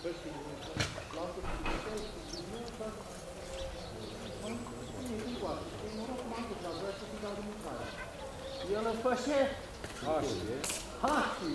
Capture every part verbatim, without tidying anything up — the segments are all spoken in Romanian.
El îmi fășe haști.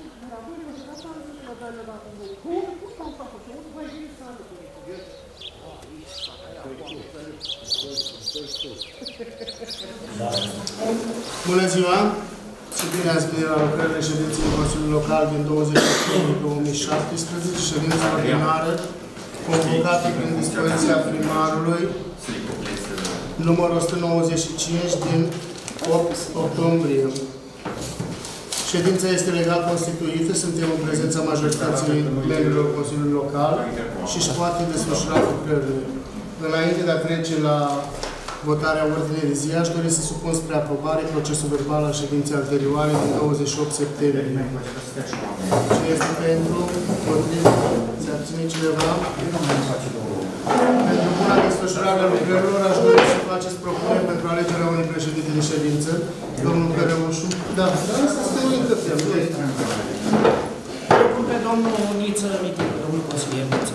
Bună ziua și bine ați venit la lucrările ședinței Consiliului Local din douăzeci octombrie două mii șaptesprezece, ședința ordinară convocată prin dispoziția primarului numărul o sută nouăzeci și cinci din opt octombrie. Ședința este legal constituită, suntem în prezența majorității membrilor Consiliului Local și își poate desfășura lucrările. Înainte de a trece la votarea ordinei de zi, aș dori să supun spre aprobare procesul verbal al ședinței anterioare din douăzeci și opt septembrie. Cine este pentru? Împotrivă? Se abține cineva? Pentru buna desfășurare a lucrărilor, aș dori să faceți propuneri pentru alegerea unui președinte de ședință. Domnul Cărăușu. Da, dar să se încăpem. Propun pe domnul Niță Mitică, domnul consilier Niță.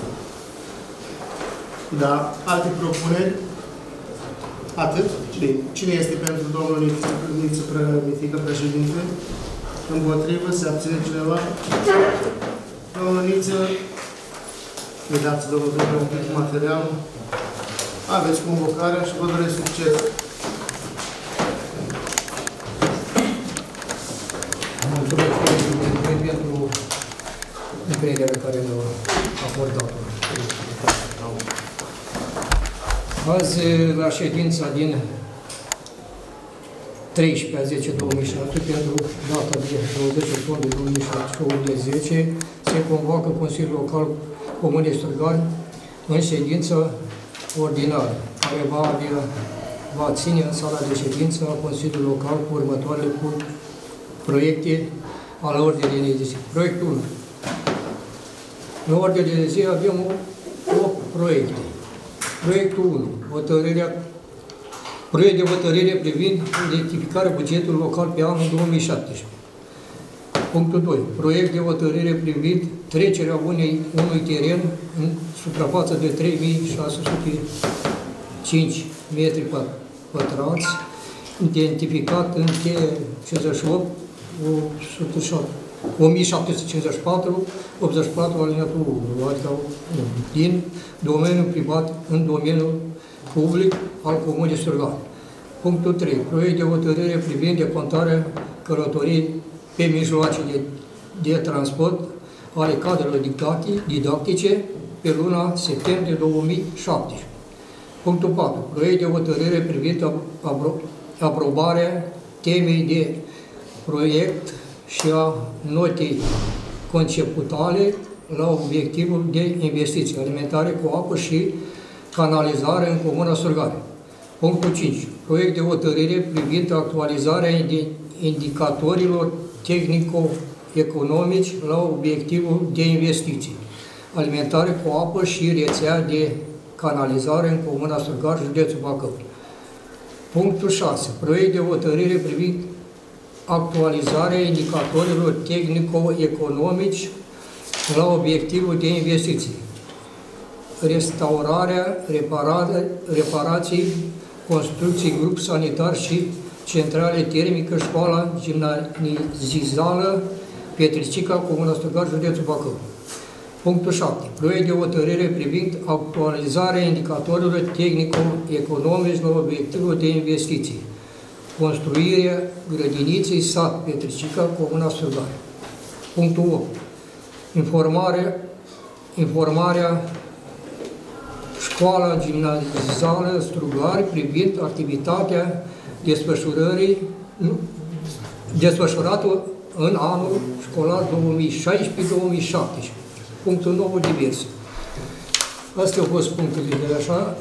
Da. Alte propuneri? Atât? Bine. Cine este pentru domnul Niță Mitică, președinte? Împotrivă? Se abține cineva? Domnul Niță, îi dați domnul Dumnezeu un pic materialul. Aveți convocarea și vă doresc succes. Mulțumesc pentru încrederea pe care ne-a acordat-o. Azi, la ședința din treisprezece a zece două mii șapte, pentru data de douăzeci octombrie două mii șaptesprezece, se convoacă Consiliul Local Comunei Strugari în ședință ordinară, care va, avea, va ține în sala de ședință a Consiliului Local cu următoarele proiecte ale ordinii de zi. Proiectul unu. În ordine de zi avem opt proiecte. Proiectul unu. Hotărârea, proiect de hotărâre privind rectificarea bugetului local pe anul două mii șaptesprezece. Punctul doi. Proiect de hotărâre privind trecerea unei, unui teren în suprafață de trei mii șase sute cinci metri pătrați, identificat în T cincizeci și opt, o mie șapte sute cincizeci și patru, optzeci și patru alineatul unu, adică din domeniul privat în domeniul public al Comunei Strugari. Punctul trei. Proiect de hotărâre privind decontarea călătoriei pe mijloace de, de transport ale cadrelor didactice pe luna septembrie două mii șaptesprezece. Punctul patru. Proiect de hotărâre privind apro aprobarea temei de proiect și a notei conceptuale la obiectivul de investiții alimentare cu apă și canalizare în Comuna Strugari. Punctul cinci. Proiect de hotărâre privind actualizarea indicatorilor tehnico-economici la obiectivul de investiții alimentare cu apă și rețea de canalizare în Comuna Strugari, județul Bacău. Punctul șase. Proiect de hotărâre privind actualizarea indicatorilor tehnico-economici la obiectivul de investiții, restaurarea, repararea, reparații, construcții, grup sanitar și centrale termică, școala gimnazizală Petricica, Comuna Strugari, județul Bacău. Punctul șapte. Proiect de hotărâre privind actualizarea indicatorilor tehnico-economici la obiectivul de investiții, construirea grădiniței sat Petricica, Comuna Strugari. Punctul opt. Informarea, informarea școala gimnazizală Strugari privind activitatea desfășurării desfășurată în anul școlar două mii șaisprezece două mii șaptesprezece. Punctul nouă. Diverse. Astea au fost punctele de așa.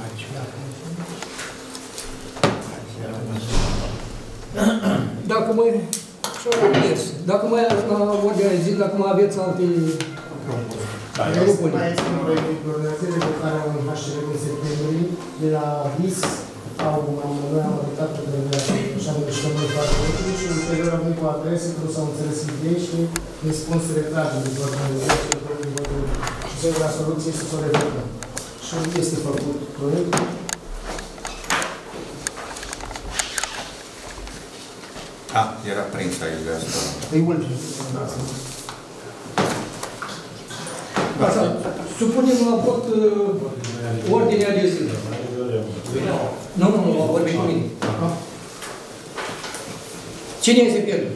Dacă mai, diverse. Dacă mai la ordinea de zi, dacă mai aveți alte Mai este un proiect de organizare de care am în H R din septembrie, de la V I S, au, am, noi am arătat pe așa ne mișcăm în fața locului și ulterior am venit cu adrese, că nu s-au înțeles idei și răspunsuri retrage de organizație, de organizație. Și singura soluție este să o revocăm. Și este făcut proiectul. Ah, era prins aici de asta. E ultimul. Așa, supunem la vot uh, ordinea de zi. Nu, nu, nu, am vorbit cu mine. Cine este pierdut?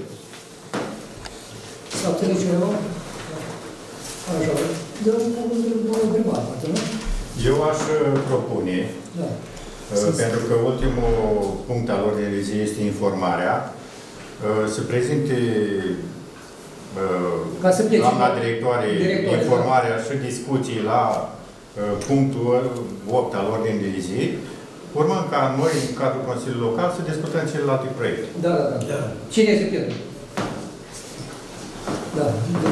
S-a obținut cineva? Așa, dă o întrebare, poate, nu? Eu aș propune, Da. pentru că ultimul punct al ordinii de zi este informarea, să prezinte Ca să plece. doamna directoare Directoare, informarea și discuții la punctul opt al ordinii de zi, urmând ca noi, în cadrul Consiliului Local, să discutăm celelalte proiecte. Da, da, da. Cine este pierdut? Da.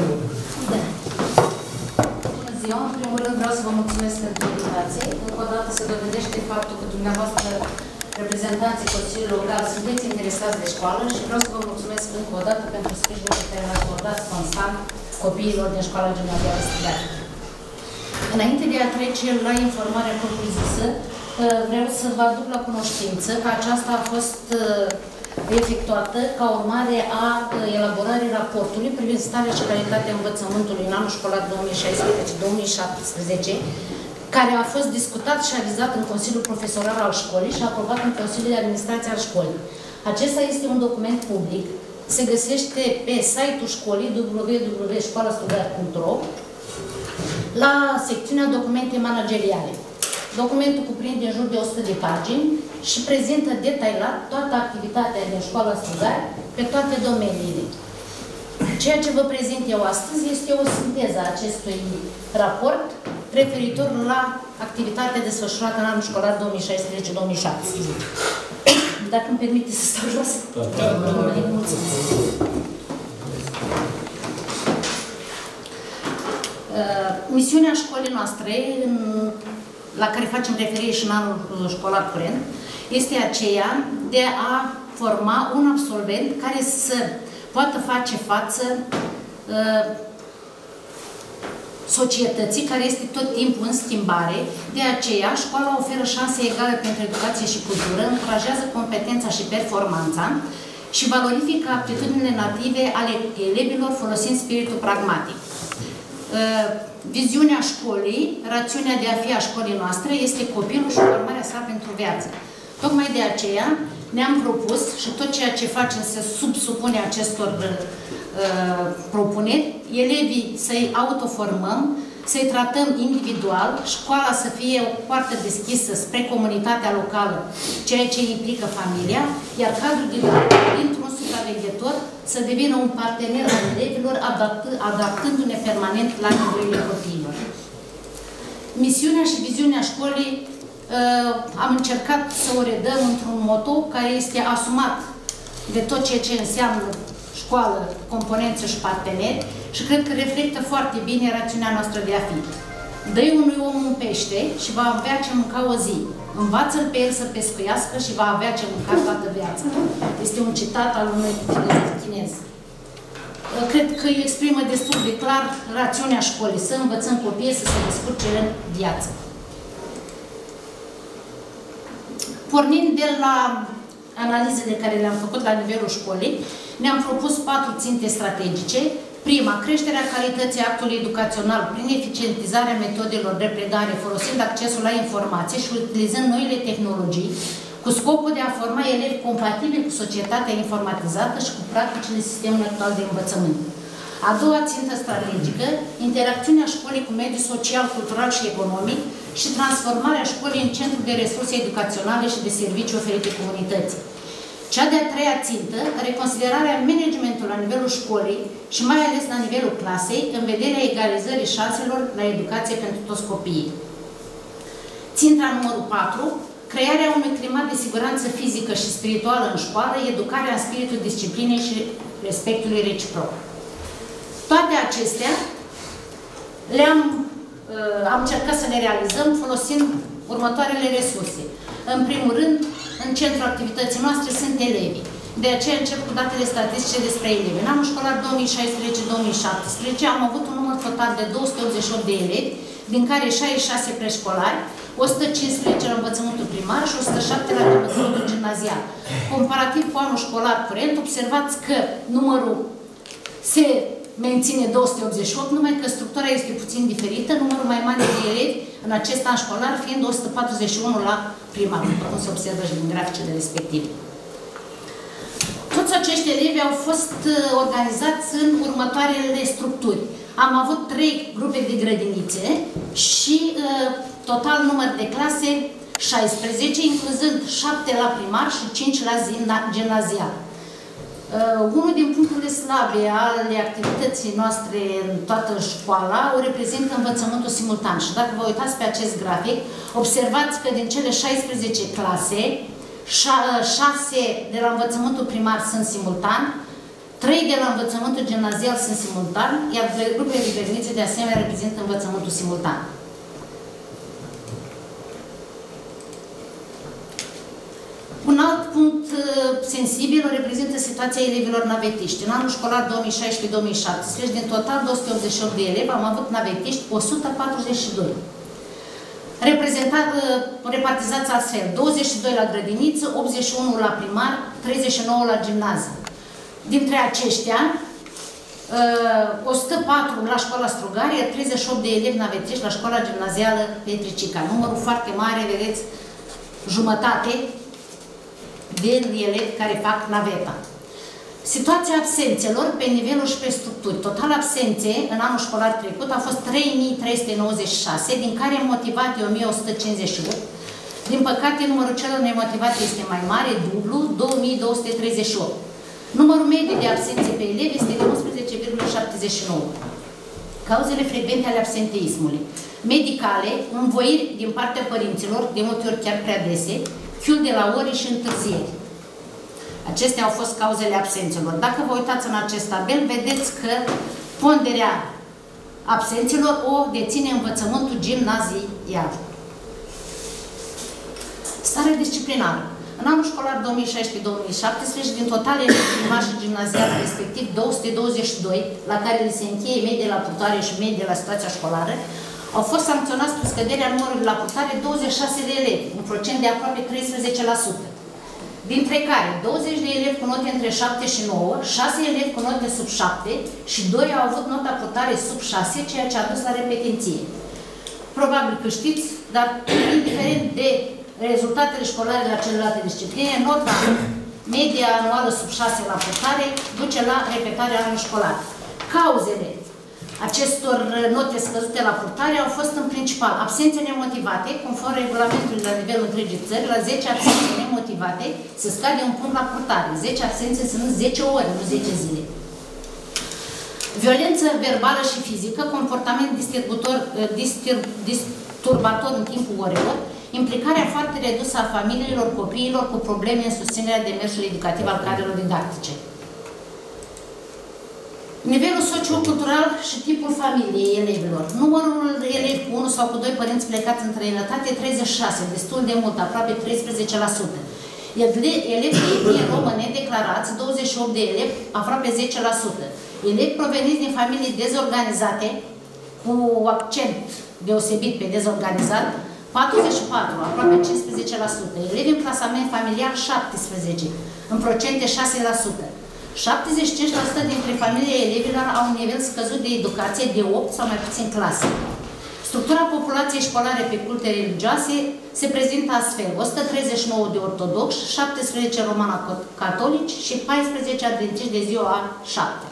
Bună ziua! În primul rând vreau să vă mulțumesc pentru invitație. Încă o dată se dovedește faptul că dumneavoastră, reprezentanții Consiliului Local, sunteți interesați de școală și vreau să vă mulțumesc încă o dată pentru sprijinul pe care l-ați acordat constant copiilor din școala gimnazială Strigaș. Înainte de a trece la informarea propriu-zisă, vreau să vă aduc la cunoștință că aceasta a fost efectuată ca urmare a elaborării raportului privind starea și calitatea învățământului în anul școlar două mii șaisprezece două mii șaptesprezece, care a fost discutat și avizat în Consiliul Profesoral al școlii și aprobat în Consiliul de Administrație al școlii. Acesta este un document public, se găsește pe site-ul școlii w w w punct școala studiar punct ro la secțiunea documente manageriale. Documentul cuprinde în jur de o sută de pagini și prezintă detailat toată activitatea din școala Strugari pe toate domeniile. Ceea ce vă prezint eu astăzi este o sinteză a acestui raport referitor la activitatea desfășurată în anul școlar două mii șaisprezece două mii șaptesprezece. Dacă îmi permite să stau jos. Da, da, da. Mulțumesc. Misiunea școlii noastre, la care facem referire și în anul școlar curent, este aceea de a forma un absolvent care să poată face față uh, societății, care este tot timpul în schimbare. De aceea, școala oferă șanse egale pentru educație și cultură, încurajează competența și performanța și valorifică aptitudinile native ale elevilor folosind spiritul pragmatic. Uh, viziunea școlii, rațiunea de a fi a școlii noastre, este copilul și formarea sa pentru viață. Tocmai de aceea ne-am propus și tot ceea ce facem se subsupune acestor uh, propuneri, elevii să-i autoformăm, să-i tratăm individual, școala să fie o poartă deschisă spre comunitatea locală, ceea ce implică familia, iar cadrul didactic, dintr-un supraveghetor, să devină un partener al elevilor, adaptându-ne permanent la nevoile copiilor. Misiunea și viziunea școlii uh, am încercat să o redăm într-un moto care este asumat de tot ceea ce înseamnă școală, componență și parteneri și cred că reflectă foarte bine rațiunea noastră de a fi. Dă-i unui om un pește și va avea ce mânca o zi. Învață-l pe el să pescuiască și va avea ce mânca toată viața. Este un citat al unui filozof chinez. Cred că îi exprimă destul de clar rațiunea școlii, să învățăm copiii să se descurce în viață. Pornind de la analizele care le-am făcut la nivelul școlii, ne-am propus patru ținte strategice. Prima, creșterea calității actului educațional prin eficientizarea metodelor de predare, folosind accesul la informație și utilizând noile tehnologii, cu scopul de a forma elevi compatibili cu societatea informatizată și cu practicile sistemului actual de învățământ. A doua țintă strategică, interacțiunea școlii cu mediul social, cultural și economic și transformarea școlii în centru de resurse educaționale și de servicii oferite comunității. Cea de-a treia țintă, reconsiderarea managementului la nivelul școlii și mai ales la nivelul clasei, în vederea egalizării șanselor la educație pentru toți copiii. Ținta numărul patru, crearea unui climat de siguranță fizică și spirituală în școală, educarea în spiritul disciplinei și respectului reciproc. Toate acestea le-am am încercat să le realizăm folosind următoarele resurse. În primul rând, în centrul activității noastre sunt elevii. De aceea încep cu datele statistice despre elevi. În anul școlar două mii șaisprezece două mii șaptesprezece am avut un număr total de două sute optzeci și opt de elevi, din care șaizeci și șase preșcolari, o sută cincisprezece la învățământul primar și o sută șapte la învățământul gimnazial. Comparativ cu anul școlar curent, observați că numărul se menține două sute optzeci și opt, numai că structura este puțin diferită, numărul mai mare de elevi în acest an școlar fiind o sută patruzeci și unu la primar, cum se observă și din graficele respective. Toți acești elevi au fost organizați în următoarele structuri. Am avut trei grupe de grădinițe și total număr de clase șaisprezece, incluzând șapte la primar și cinci la gimnazial. Uh, unul din punctele slabe ale activității noastre în toată școala o reprezintă învățământul simultan. Și dacă vă uitați pe acest grafic, observați că din cele șaisprezece clase, șase de la învățământul primar sunt simultan, trei de la învățământul gimnazial sunt simultan, iar grupele de grădinițe de asemenea reprezintă învățământul simultan. Un alt punct sensibil o reprezintă situația elevilor navetiști. În anul școlar două mii șaisprezece două mii șaptesprezece, din total două sute optzeci și opt de elevi, am avut navetiști o sută patruzeci și doi. Repartizați astfel, douăzeci și doi la grădiniță, optzeci și unu la primar, treizeci și nouă la gimnaziu. Dintre aceștia, o sută patru la școala Strugari, iar treizeci și opt de elevi navetiști la școala gimnazială Petricica. Numărul foarte mare, vedeți, jumătate din elevi care fac naveta. Situația absențelor pe nivelul și pe structuri. Total absențe în anul școlar trecut a fost trei mii trei sute nouăzeci și șase, din care motivate o mie o sută cincizeci și opt. Din păcate, numărul celor nemotivate este mai mare, dublu, două mii două sute treizeci și opt. Numărul mediu de absențe pe elevi este de unsprezece virgulă șaptezeci și nouă. Cauzele frecvente ale absenteismului. Medicale, învoiri din partea părinților, de multe ori chiar prea dese, chiul de la ore și întârzieri. Acestea au fost cauzele absențelor. Dacă vă uitați în acest tabel, vedeți că ponderea absențelor o deține învățământul gimnazial. Stare disciplinară. În anul școlar două mii șaisprezece două mii șaptesprezece, din total elevi primar și gimnazial, respectiv două sute douăzeci și doi, la care li se încheie medie la purtare și medie la situația școlară, au fost sancționați cu scăderea numărului la purtare douăzeci și șase de elevi, un procent de aproape treisprezece la sută. Dintre care douăzeci de elevi cu note între șapte și nouă, șase elevi cu note sub șapte și doi au avut nota purtare sub șase, ceea ce a dus la repetenție. Probabil că știți, dar indiferent de rezultatele școlare la celelalte discipline, nota media anuală sub șase la purtare duce la repetarea anului școlar. Cauzele acestor note scăzute la purtare au fost în principal absențe nemotivate, conform regulamentului la nivelul întregii țări, la zece absențe nemotivate se scade un punct la purtare. zece absențe sunt zece ore, nu zece zile. Violență verbală și fizică, comportament disturbator în timpul orelor, implicarea foarte redusă a familiilor copiilor cu probleme în susținerea demersului educativ al cadrelor didactice. Nivelul sociocultural și tipul familiei elevilor. Numărul de elevi cu unul sau cu doi părinți plecați în străinătate, treizeci și șase, destul de mult, aproape treisprezece la sută. Elevii din române declarați, douăzeci și opt de elevi, aproape zece la sută. Elevi proveniți din familii dezorganizate, cu accent deosebit pe dezorganizat, patruzeci și patru, aproape cincisprezece la sută. Elevi în clasament familial, șaptesprezece, în procente șase la sută. șaptezeci și cinci la sută dintre familiile elevilor au un nivel scăzut de educație de opt sau mai puțin clase. Structura populației școlare pe culte religioase se prezintă astfel: o sută treizeci și nouă de ortodoxi, șaptesprezece romano-catolici și paisprezece adventiști de ziua a șaptea.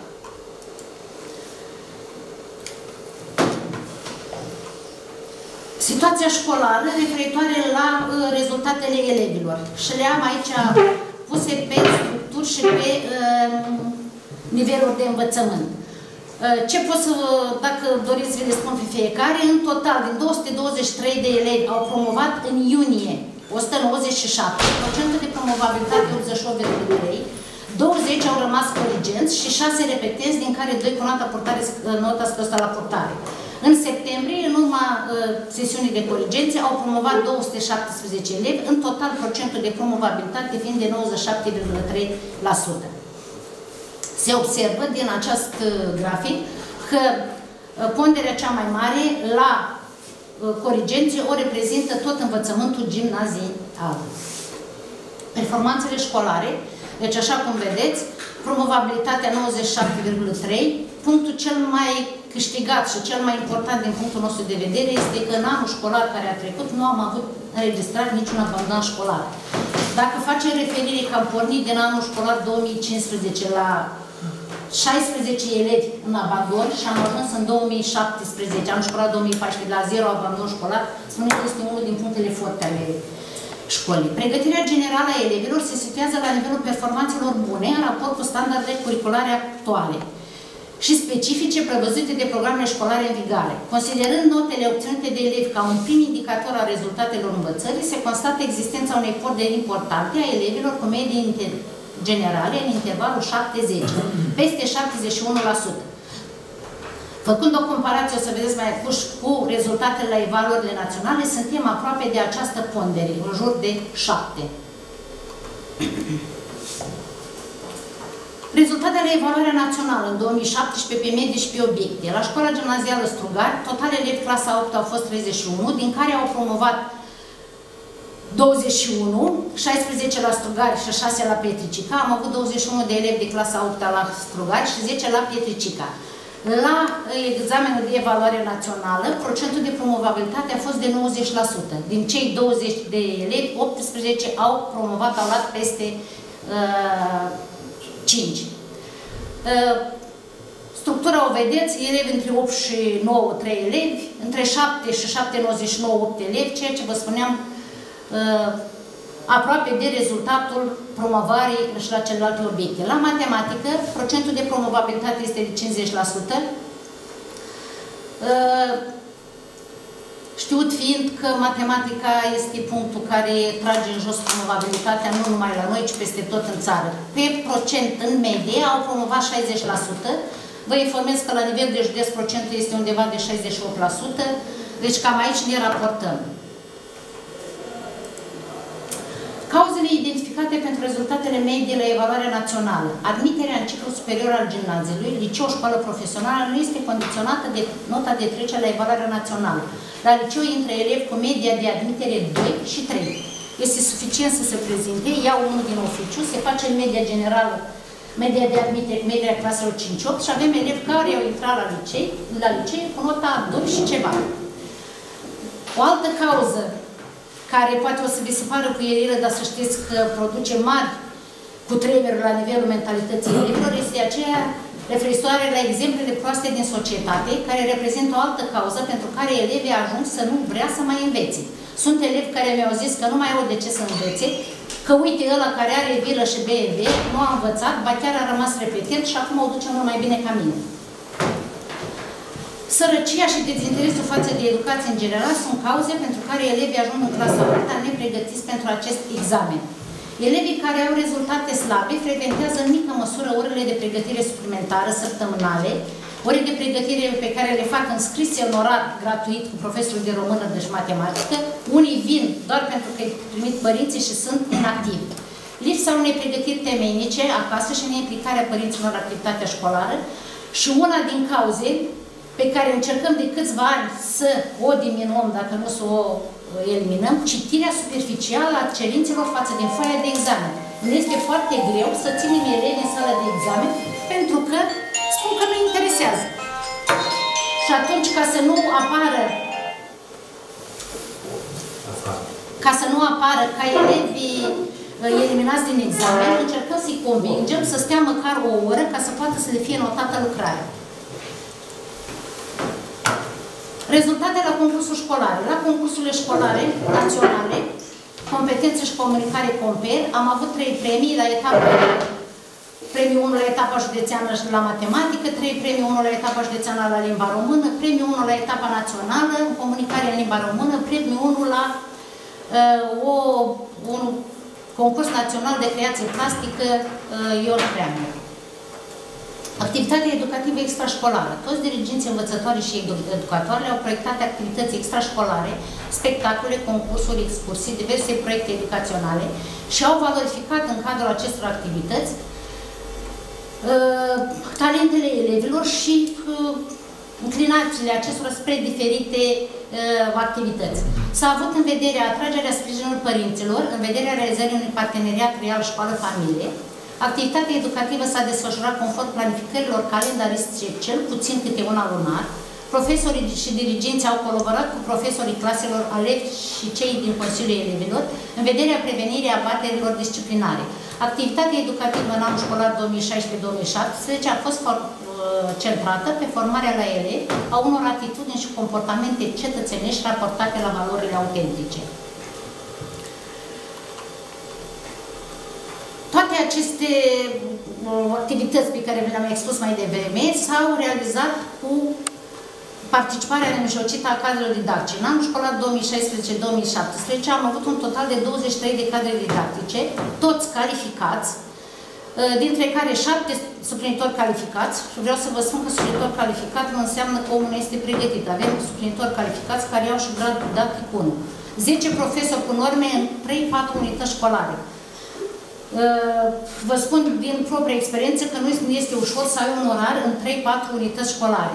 Situația școlară referitoare la uh, rezultatele elevilor. Și le am aici puse pe structuri și pe uh, niveluri de învățământ. Uh, ce pot să, dacă doriți să vi le spun pe fiecare, în total, din două sute douăzeci și trei de elevi au promovat în iunie o sută nouăzeci și șapte, procentul de promovabilitate optzeci și opt virgulă trei, douăzeci au rămas corigenți și șase repetenți, din care doi cu nota, purtare, nota scăzută la purtare. În septembrie, în urma uh, sesiunii de corigențe, au promovat două sute șaptesprezece elevi, în total procentul de promovabilitate fiind de nouăzeci și șapte virgulă trei la sută. Se observă din acest uh, grafic că uh, ponderea cea mai mare la uh, corigențe o reprezintă tot învățământul gimnazial. Performanțele școlare, deci așa cum vedeți, promovabilitatea nouăzeci și șapte virgulă trei, punctul cel mai câștigat și cel mai important din punctul nostru de vedere este că în anul școlar care a trecut nu am avut înregistrat niciun abandon școlar. Dacă facem referire că am pornit din anul școlar două mii cincisprezece la șaisprezece elevi în abandon și am ajuns în două mii șaptesprezece, anul școlar două mii paisprezece, la zero abandon școlar, spune că este unul din punctele forte ale școlii. Pregătirea generală a elevilor se situează la nivelul performanțelor bune în raport cu standardele curriculare actuale și specifice prevăzute de programele școlare în vigoare. Considerând notele obținute de elevi ca un prim indicator al rezultatelor învățării, se constată existența unei ponderi importante a elevilor cu medii generale în intervalul șapte zece, peste șaptezeci și unu la sută. Făcând o comparație, o să vedeți mai puși cu rezultatele la evaluările naționale, suntem aproape de această pondere, în jur de șapte. Rezultatele evaluarea națională în două mii șaptesprezece pe medii și pe obiecte. La școala gimnazială Strugari, total elevi clasa a opta au fost treizeci și unu, din care au promovat douăzeci și unu, șaisprezece la Strugari și șase la Pietricica. Am avut douăzeci și unu de elevi de clasa a opta la Strugari și zece la Pietricica. La examenul de evaluare națională, procentul de promovabilitate a fost de nouăzeci la sută. Din cei douăzeci de elevi, optsprezece au promovat, au luat peste uh, cinci. Uh, structura o vedeți, elevi între opt și nouă, trei elevi, între șapte și șapte virgulă nouăzeci și nouă, opt elevi, ceea ce vă spuneam, uh, aproape de rezultatul promovării și la celelalte obiecte. La matematică, procentul de promovabilitate este de cincizeci la sută. Știut fiind că matematica este punctul care trage în jos promovabilitatea nu numai la noi, ci peste tot în țară. Pe procent, în medie, au promovat șaizeci la sută. Vă informez că la nivel de județ procentul este undeva de șaizeci și opt la sută. Deci cam aici ne raportăm. Cauzele identificate pentru rezultatele medii la evaluarea națională. Admiterea în ciclul superior al gimnaziului, liceu, școală profesională, nu este condiționată de nota de trecere la evaluarea națională. La liceu intră elevi cu media de admitere doi și trei. Este suficient să se prezinte, iau unul din oficiu, se face în media generală, media de admitere, media claselor cinci opt și avem elevi care au intrat la liceu, la liceu cu nota doi și ceva. O altă cauză care poate o să vi se pară puierilă, dar să știți că produce mari cutremuri la nivelul mentalității elevilor, este aceea referitoare la exemplele proaste din societate, care reprezintă o altă cauză pentru care elevii ajung să nu vrea să mai învețe. Sunt elevi care mi-au zis că nu mai au de ce să învețe, că uite ăla care are vilă și B M W nu a învățat, ba chiar a rămas repetent și acum o duce mult mai bine ca mine. Sărăcia și dezinteresul față de educație în general sunt cauze pentru care elevii ajung în clasa a opta nepregătiți pentru acest examen. Elevii care au rezultate slabe frecventează în mică măsură orele de pregătire suplimentară săptămânale, ore de pregătire pe care le fac înscrise în orar gratuit cu profesorul de română și matematică. Unii vin doar pentru că îi trimit părinții și sunt inactivi. Lipsa unei pregătiri temeinice acasă și neimplicarea părinților în activitatea școlară și una din cauze pe care încercăm de câțiva ani să o diminuăm, dacă nu să o eliminăm, citirea superficială a cerințelor față de foaia de examen. Ne este foarte greu să ținem elevi în sala de examen pentru că spun că nu interesează. Și atunci, ca să nu apară ca să nu apară ca elevii eliminați din examen, încercăm să-i convingem să stea măcar o oră ca să poată să le fie notată lucrarea. Rezultate la concursul școlare. La concursurile școlare naționale, competențe și comunicare Comper, am avut trei premii la etapa, premiul unu la etapa județeană la matematică, trei premii unu la etapa județeană la limba română, premiul unu la etapa națională, comunicare în limba română, premiul unu la uh, o, un concurs național de creație plastică uh, Ion Preamă. Activitatea educativă extrașcolară. Toți diriginții învățătoare și educatoare au proiectat activități extrașcolare, spectacole, concursuri, excursii, diverse proiecte educaționale și au valorificat în cadrul acestor activități uh, talentele elevilor și uh, inclinațiile acestora spre diferite uh, activități. S-a avut în vedere atragerea sprijinului părinților, în vederea realizării unui parteneriat real școală-familie. Activitatea educativă s-a desfășurat conform planificărilor calendaristice, cel puțin câte una lunar. Profesorii și diriginții au colaborat cu profesorii claselor, elevi și cei din Consiliul Elevilor în vederea prevenirii abaterilor disciplinare. Activitatea educativă în anul școlar două mii șaisprezece două mii șaptesprezece a fost centrată pe formarea la elevi a unor atitudini și comportamente cetățenești raportate la valorile autentice. Toate aceste activități pe care le-am expus mai devreme s-au realizat cu participarea nemijlocită a cadrelor didactice. În anul școlar două mii șaisprezece două mii șaptesprezece am avut un total de douăzeci și trei de cadre didactice, toți calificați, dintre care șapte suplinitori calificați. Și vreau să vă spun că suplinitor calificat nu înseamnă că omul este pregătit. Avem suplinitori calificați care au și grad didactic unu. zece profesori cu norme în trei patru unități școlare. Vă spun din proprie experiență că nu este ușor să ai un orar în trei patru unități școlare.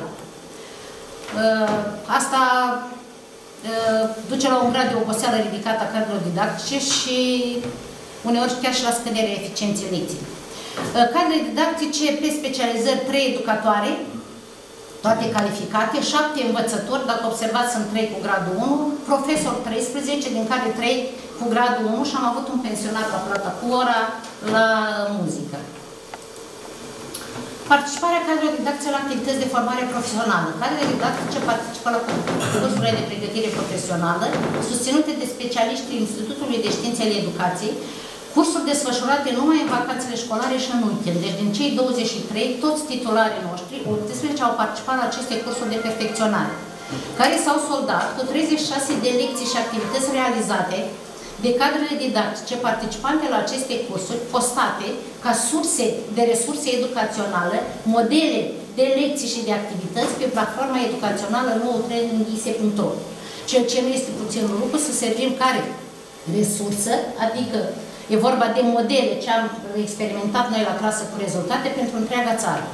Asta duce la un grad de oboseală ridicat a cadrelor didactice și uneori chiar și la scăderea eficienței lecției. Cadre didactice pe specializări trei educatoare, toate calificate, șapte învățători, dacă observați sunt trei cu gradul unu, profesori treisprezece, din care trei cu gradul unu și am avut un pensionat la plata cu ora la muzică. Participarea cadrelor didactice la activități de formare profesională. Cadrele didactice participă la cursurile de pregătire profesională, susținute de specialiștii Institutului de Științe ale Educației, cursuri desfășurate numai în vacanțele școlare și în weekend. Deci din cei douăzeci și trei, toți titularii noștri, optsprezece au participat la aceste cursuri de perfecționare, care s-au soldat cu treizeci și șase de lecții și activități realizate de cadrele didactice participante la aceste cursuri, postate ca surse de resurse educaționale, modele de lecții și de activități pe platforma educațională nou training i s e punct ro. Ceea ce nu este puțin lucru să servim care resursă, adică e vorba de modele ce am experimentat noi la clasă cu rezultate pentru întreaga țară.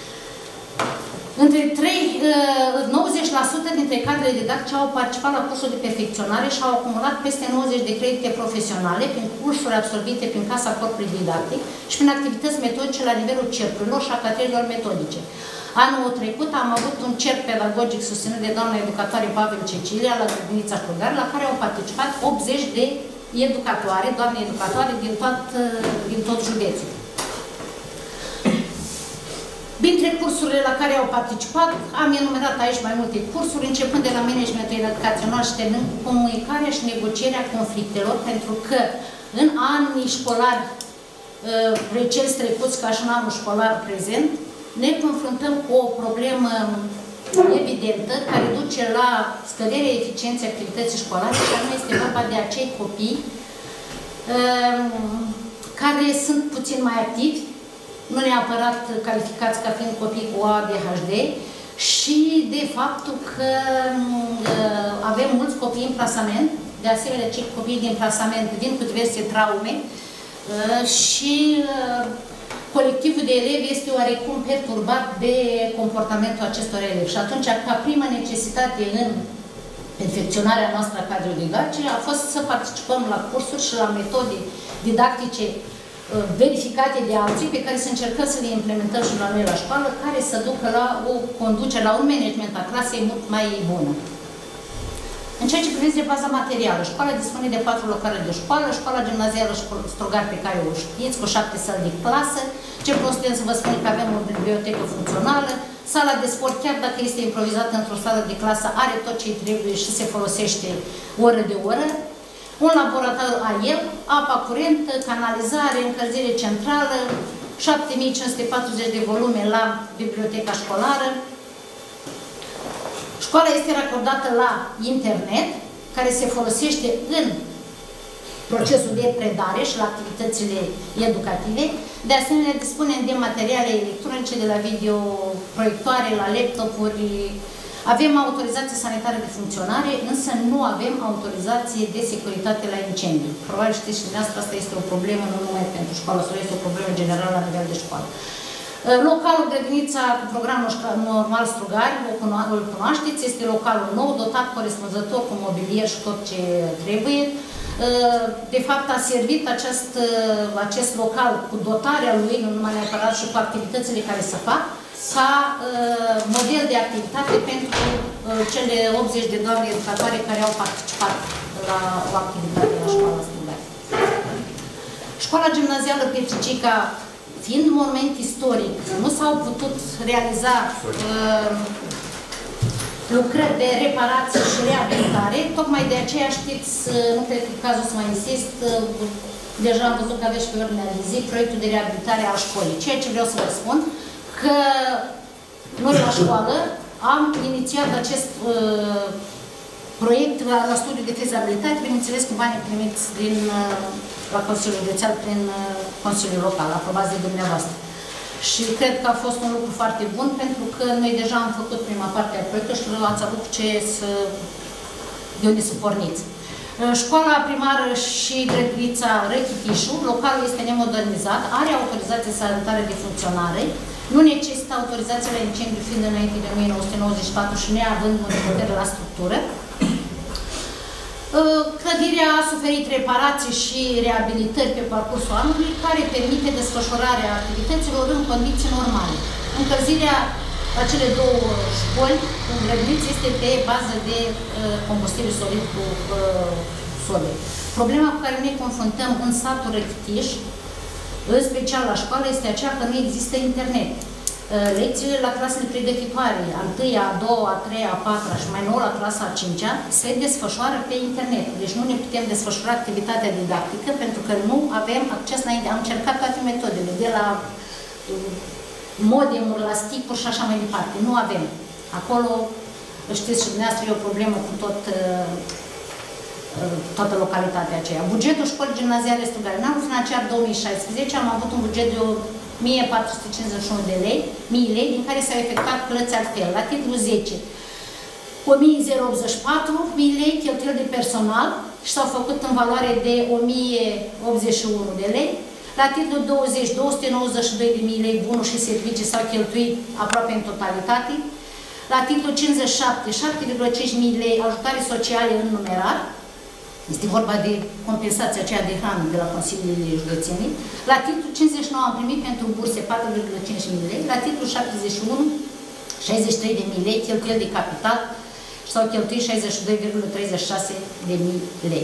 Între nouăzeci la sută dintre cadrele didactice au participat la cursul de perfecționare și au acumulat peste nouăzeci de credite profesionale prin cursuri absorbite prin Casa Corpului Didactic și prin activități metodice la nivelul cercurilor și a catedrelor metodice. Anul trecut am avut un cerc pedagogic susținut de doamna educatoare Pavel Cecilia la Grădinița Clugar, la care au participat optzeci de educatoare, doamne educatoare din tot, din tot județul. Dintre cursurile la care au participat, am enumerat aici mai multe cursuri, începând de la managementul educațional și terminând cu comunicarea și negocierea conflictelor, pentru că în anii școlari recent trecuți, ca și în anul școlar prezent, ne confruntăm cu o problemă evidentă care duce la scăderea eficienței activității școlare, și anume este vorba de acei copii care sunt puțin mai activi, nu neapărat calificați ca fiind copii cu A D H D, și de faptul că uh, avem mulți copii în plasament, de asemenea cei copii din plasament vin cu diverse traume uh, și uh, colectivul de elevi este oarecum perturbat de comportamentul acestor elevi. Și atunci, ca primă necesitate în perfecționarea noastră a cadrului didactice a fost să participăm la cursuri și la metode didactice verificate de alții, pe care să încercăm să le implementăm și la noi la școală, care să ducă la o conducere, la un management a clasei mult mai bună. În ceea ce privește baza materială, școala dispune de patru locale de școală, școala gimnazială Strogar, pe care o știți, cu șapte săli de clasă. Ce putem să vă spun că avem o bibliotecă funcțională, sala de sport, chiar dacă este improvizată într-o sală de clasă, are tot ce trebuie și se folosește oră de oră. Un laborator a el, apa curentă, canalizare, încălzire centrală, șapte mii cinci sute patruzeci de volume la biblioteca școlară. Școala este racordată la internet, care se folosește în procesul de predare și la activitățile educative. De asemenea, dispunem de materiale electronice, de la videoproiectoare, la laptopuri. Avem autorizație sanitară de funcționare, însă nu avem autorizație de securitate la incendii. Probabil știți și dumneavoastră, asta este o problemă nu numai pentru școală, sau este o problemă generală la nivel de școală. Localul Grădinița cu programul normal Strugari, îl cunoașteți, este localul nou, dotat corespunzător cu mobilier și tot ce trebuie. De fapt, a servit acest, acest local cu dotarea lui, nu numai neapărat și cu activitățile care se fac, ca model de activitate pentru cele optzeci de doamne educatoare care au participat la o activitate la școala Strugari. Școala gimnazială Petricica, fiind monument istoric, nu s-au putut realiza uh, lucrări de reparație și reabilitare. Tocmai de aceea știți, nu cred că cazul să mai insist, uh, deja am văzut că aveți și pe ordinea de zi proiectul de reabilitare al școlii. Ceea ce vreau să vă spun, că noi la școală am inițiat acest uh, proiect la, la studiu de fezabilitate, bineînțeles cu banii primiți din, la Consiliul Județean prin Consiliul Local, aprobați de dumneavoastră. Și cred că a fost un lucru foarte bun, pentru că noi deja am făcut prima parte a proiectului și ați avut ce să, de unde să porniți. Școala primară și grădinița Răchitișu, localul este nemodernizat, are autorizație sanitară de funcționare, nu necesită autorizație la incendiu fiind înainte de o mie nouă sute nouăzeci și patru și neavând modificări la structură. Clădirea a suferit reparații și reabilitări pe parcursul anului, care permite desfășurarea activităților în condiții normale. Încălzirea la cele două școli, în grădiniță, este pe bază de uh, combustibil solid cu uh, sode. Problema cu care ne confruntăm în satul Răchitiș, în special la școală, este aceea că nu există internet. Lecțiile la clasele pregătitoare, a întâia, a doua, a treia, a patra și mai nou la clasa a cincea, se desfășoară pe internet. Deci nu ne putem desfășura activitatea didactică pentru că nu avem acces la internet. Am încercat toate metodele, de la modemuri, la stick-uri și așa mai departe. Nu avem. Acolo, știți și dumneavoastră, e o problemă cu tot, toată localitatea aceea. Bugetul școlii gimnaziale Strugari. În anul financiar două mii șaisprezece am avut un buget de o o mie patru sute cincizeci și unu de lei, mii lei, din care s-au efectuat plăți altfel. La titlul zece, o mie optzeci și patru mii lei cheltuieli de personal și s-au făcut în valoare de o mie optzeci și unu de lei. La titlul douăzeci, două sute nouăzeci și doi de mii lei bunuri și servicii s-au cheltuit aproape în totalitate. La titlul cincizeci și șapte, șapte virgulă cinci mii lei ajutare sociale în numerar. Este vorba de compensația aceea de hrană de la Consiliile Județenii. La titlul cincizeci și nouă am primit pentru burse patru virgulă cinci mii lei. La titlul șaptezeci și unu, șaizeci și trei de mii lei cheltuieli de capital și s-au cheltuit șaizeci și doi virgulă treizeci și șase de mii lei.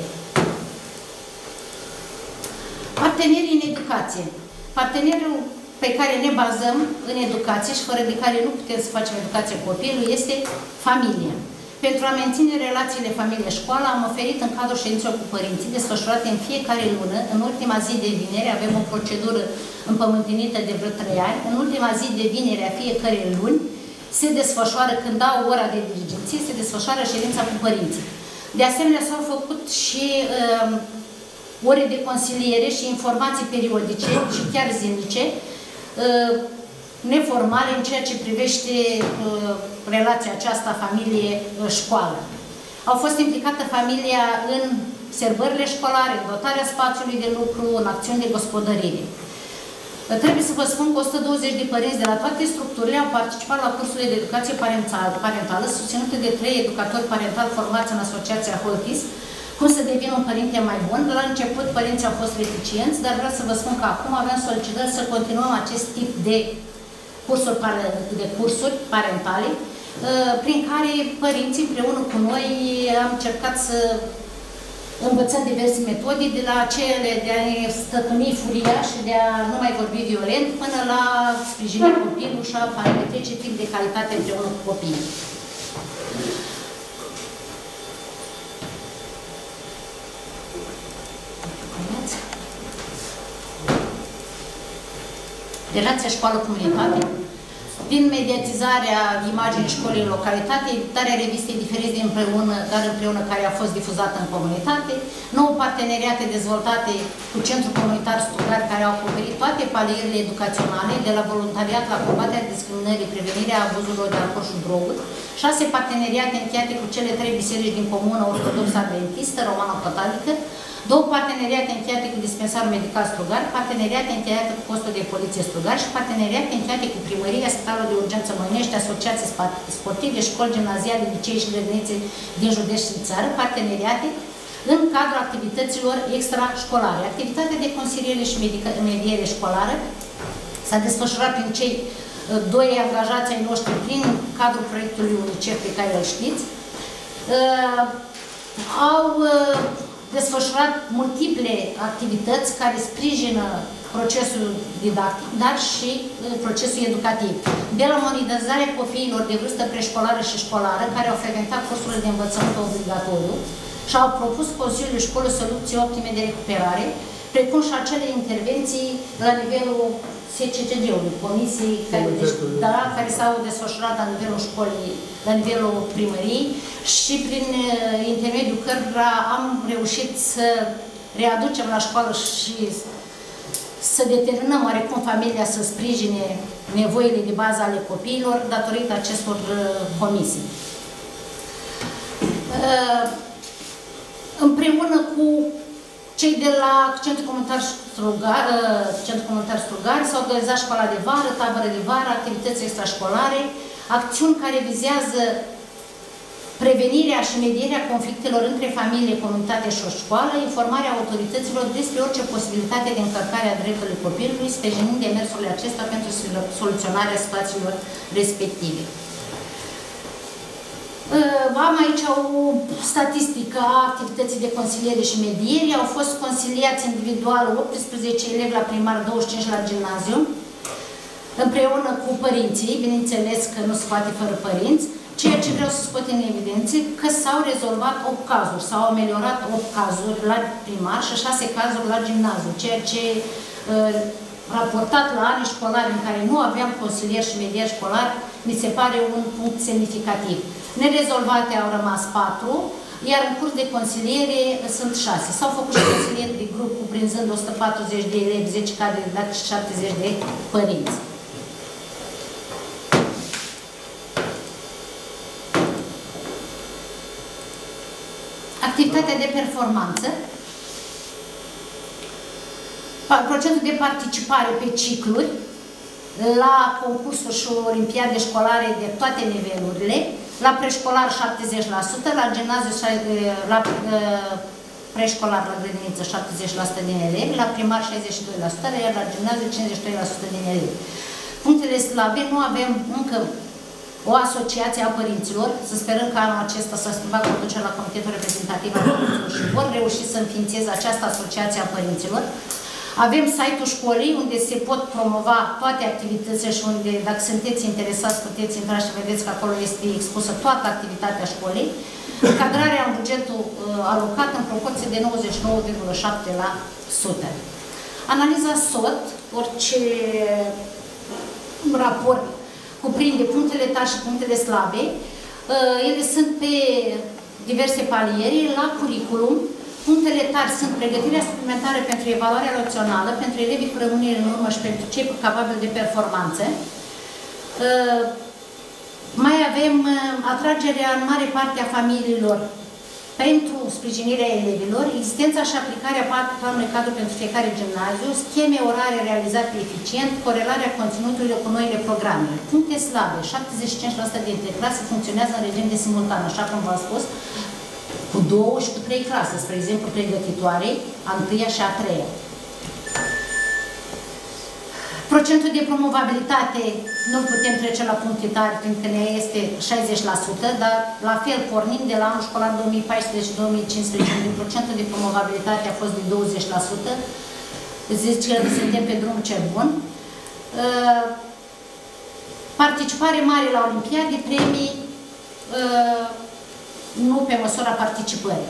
Partenerii în educație. Partenerul pe care ne bazăm în educație și fără de care nu putem să facem educație copilului este familia. Pentru a menține relațiile familie-școală, am oferit în cadrul ședințelor cu părinții, desfășurate în fiecare lună, în ultima zi de vineri, avem o procedură împământenită de vreo trei ani, în ultima zi de vineri a fiecare luni, se desfășoară, când dau ora de dirigenție, se desfășoară ședința cu părinții. De asemenea, s-au făcut și uh, ore de consiliere și informații periodice și chiar zilnice, uh, neformale în ceea ce privește uh, relația aceasta familie-școală. Au fost implicată familia în serbările școlare, în dotarea spațiului de lucru, în acțiuni de gospodărire. Uh, trebuie să vă spun că o sută douăzeci de părinți de la toate structurile au participat la cursurile de educație parentală, parentală susținute de trei educatori parentali formați în Asociația Holtis, cum să devină un părinte mai bun. La început părinții au fost reticenți, dar vreau să vă spun că acum avem solicitări să continuăm acest tip de cursuri, de cursuri parentale, prin care părinții împreună cu noi am încercat să învățăm diverse metode, de la cele de a ne stăpâni furia și de a nu mai vorbi violent, până la sprijinirea copilului și a parametrice tip de calitate împreună cu copiii. Relația școală-comunitate. din mediatizarea imaginii școlii în localitate, editarea revistei Diferiți împreună, dar împreună, care a fost difuzată în comunitate, nouă parteneriate dezvoltate cu Centrul Comunitar Strugari, care au acoperit toate palierele educaționale, de la voluntariat la combaterea discriminării, prevenirea abuzurilor de alcool și droguri, șase parteneriate încheiate cu cele trei biserici din comună ortodoxă adventistă, romano-catolică, două parteneriate încheiate cu dispensarul medical Strugari, parteneriate încheiate cu postul de poliție Strugari și parteneriate încheiate cu primăria, spitalul de urgență Măinești, asociații sportive, școli gimnaziale, licee și grădinițe din județ și țară, parteneriate în cadrul activităților extrașcolare. Activitatea de consiliere și mediere școlară s-a desfășurat prin cei doi angajați ai noștri prin cadrul proiectului UNICEF pe care îl știți. Uh, au uh, desfășurat multiple activități care sprijină procesul didactic, dar și uh, procesul educativ. De la monitorizarea copiilor de vârstă preșcolară și școlară, care au frecventat cursurile de învățământ obligatoriu și au propus Consiliului Școlii soluții optime de recuperare, precum și acele intervenții la nivelul S C C D-ului, comisii care, da, care s-au desfășurat la nivelul școlii, la nivelul primăriei și prin intermediul cărora am reușit să readucem la școală și să determinăm oarecum familia să sprijine nevoile de bază ale copiilor datorită acestor comisii. Împreună cu cei de la Centrul Comunitar Strugari, Centrul Comunitar Strugari s-au organizat școala de vară, tabără de vară, activități extrașcolare, acțiuni care vizează prevenirea și medierea conflictelor între familie, comunitate și o școală, informarea autorităților despre orice posibilitate de încălcare a dreptului copilului, sprijinind demersurile acestea pentru soluționarea situațiilor respective. Am aici o statistică a activității de consiliere și mediere. Au fost consiliați individual optsprezece elevi la primar, douăzeci și cinci la gimnaziu, împreună cu părinții, bineînțeles că nu se poate fără părinți, ceea ce vreau să scot în evidență, că s-au rezolvat opt cazuri, s-au ameliorat opt cazuri la primar și șase cazuri la gimnaziu, ceea ce raportat la anii școlari în care nu aveam consilieri și medieri școlari, mi se pare un punct semnificativ. Nerezolvate au rămas patru, iar în curs de consiliere sunt șase. S-au făcut și consilieri de grup cuprinzând o sută patruzeci de elevi, zece cadre didactice și șaptezeci de părinți. Activitatea de performanță. Procentul de participare pe cicluri la concursuri și olimpiade școlare de toate nivelurile, la preșcolar șaptezeci la sută, la gimnaziu, la preșcolar, la grădiniță șaptezeci la sută din elevi, la primar șaizeci și doi la sută, iar la gimnaziu cincizeci și doi la sută din elevi. Punctele slabe, nu avem încă o asociație a părinților, să sperăm că anul acesta s-a schimbat conducerea la Comitetul Reprezentativ al Părinților și vor reuși să înființeze această asociație a părinților. Avem site-ul școlii, unde se pot promova toate activitățile și unde, dacă sunteți interesați, puteți intra și vedeți că acolo este expusă toată activitatea școlii. Încadrarea în bugetul uh, alocat în proporție de nouăzeci și nouă virgulă șapte la sută. Analiza S O T, orice raport cuprinde punctele tari și punctele slabe. Uh, ele sunt pe diverse paliere, la curriculum. Punctele tari sunt pregătirea suplimentară pentru evaluarea națională, pentru elevii cu rămânire în urmă și pentru cei capabili de performanță. Mai avem atragerea în mare parte a familiilor pentru sprijinirea elevilor, existența și aplicarea planului cadru pentru fiecare gimnaziu, scheme orare realizate eficient, corelarea conținutului cu noile programe. Puncte slabe, șaptezeci și cinci la sută dintre clase funcționează în regim de simultan, așa cum v-am spus, cu două și cu trei clase, spre exemplu pregătitoare, a întâia și a treia. Procentul de promovabilitate nu putem trece la puncte tari, pentru că ne este șaizeci la sută, dar la fel pornim de la anul școlar două mii paisprezece două mii cincisprezece, unde procentul de promovabilitate a fost de douăzeci la sută. Zice că suntem pe drumul cel bun. Participare mare la olimpiade, premii, nu pe măsura participării.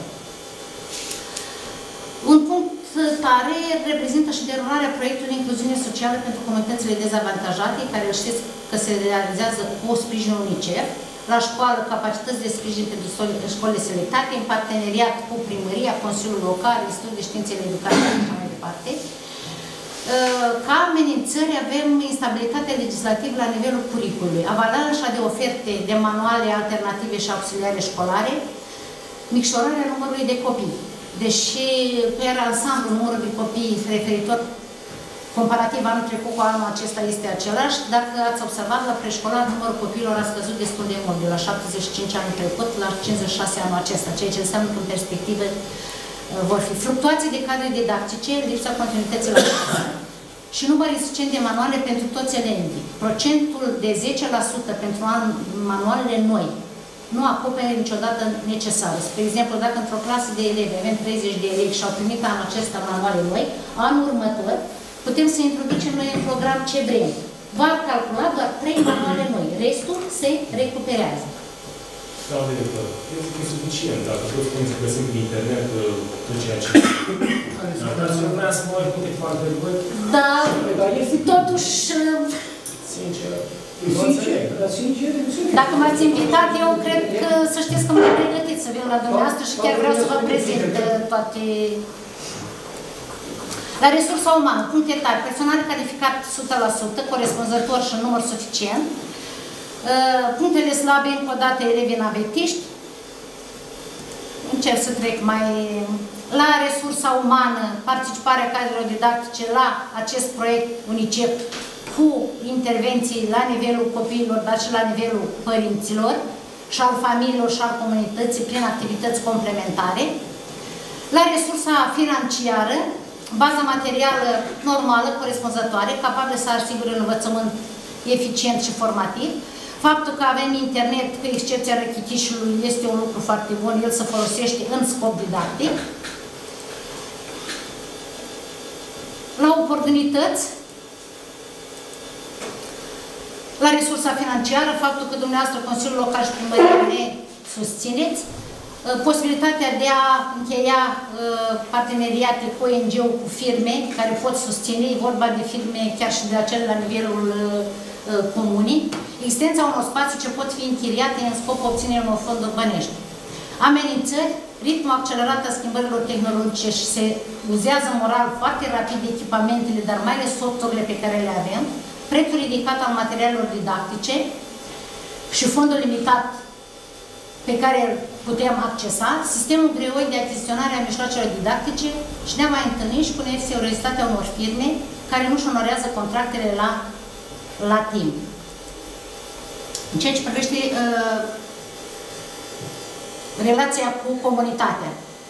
Un punct tare reprezintă și derularea proiectului de incluziune socială pentru comunitățile dezavantajate, care îl știți că se realizează cu sprijinul UNICEF, la școală capacități de sprijin pentru școlile selectate, în parteneriat cu primăria, Consiliul Local, Institutul de Științele Educației și așa mai departe. Ca amenințări avem instabilitate legislativă la nivelul curriculului, avalanșa de oferte de manuale alternative și auxiliare școlare, micșorarea numărului de copii. Deși pe ansamblu numărul de copii referitor comparativ anul trecut cu anul acesta este același, dacă ați observat la preșcolar numărul copiilor a scăzut destul de mult, de la șaptezeci și cinci anul trecut la cincizeci și șase anul acesta, ceea ce înseamnă că în perspectivă vor fi fluctuații de cadre didactice, lipsa continuității la școală și număr insuficient de manuale pentru toți elevii. Procentul de zece la sută pentru manualele noi nu acopere niciodată necesară. Spre exemplu, dacă într-o clasă de elevi avem treizeci de elevi și au primit anul acesta manuale noi, anul următor putem să introducem noi în program ce vrem. Va calcula doar trei manuale noi, restul se recuperează. Da, director, este suficient dacă toți putem să găsim pe internet tot ceea ce... Dar să vrea să mă uit câteva întrebări. Da, totuși... Sincer, Sincer, dar sincer, dacă m-ați invitat, eu cred că să știți că m-am pregătit să vin la dumneavoastră și chiar vreau să vă prezint toate... La resursa umană, puncte tari, personal calificat o sută la sută, corespunzător și în număr suficient. Punctele slabe, încă o dată, elevii navetiști. Încerc să trec mai... La resursa umană, participarea cadrelor didactice la acest proiect UNICEF cu intervenții la nivelul copiilor, dar și la nivelul părinților și al familiilor și al comunității prin activități complementare. La resursa financiară, baza materială normală, corespunzătoare, capabilă să asigure un învățământ eficient și formativ. Faptul că avem internet, cu excepția răchitișului, este un lucru foarte bun, el se folosește în scop didactic. La oportunități, la resursa financiară, faptul că dumneavoastră, Consiliul Local și Primăria ne susțineți, posibilitatea de a încheia parteneriate cu O N G-uri, cu firme care pot susține, e vorba de firme chiar și de acele la nivelul comunii, existența unor spații ce pot fi închiriate în scopul obținerii unor fonduri bănești. Amenințări, ritmul accelerat a schimbărilor tehnologice și se uzează moral foarte rapid echipamentele, dar mai ales softurile pe care le avem, prețul ridicat al materialelor didactice și fondul limitat pe care îl putem accesa, sistemul greoi de achiziționare a mijloacelor didactice și ne-am mai întâlnit și cu neseriozitatea unor firme care nu-și onorează contractele la, la timp. În ceea ce privește uh, relația cu comunitatea.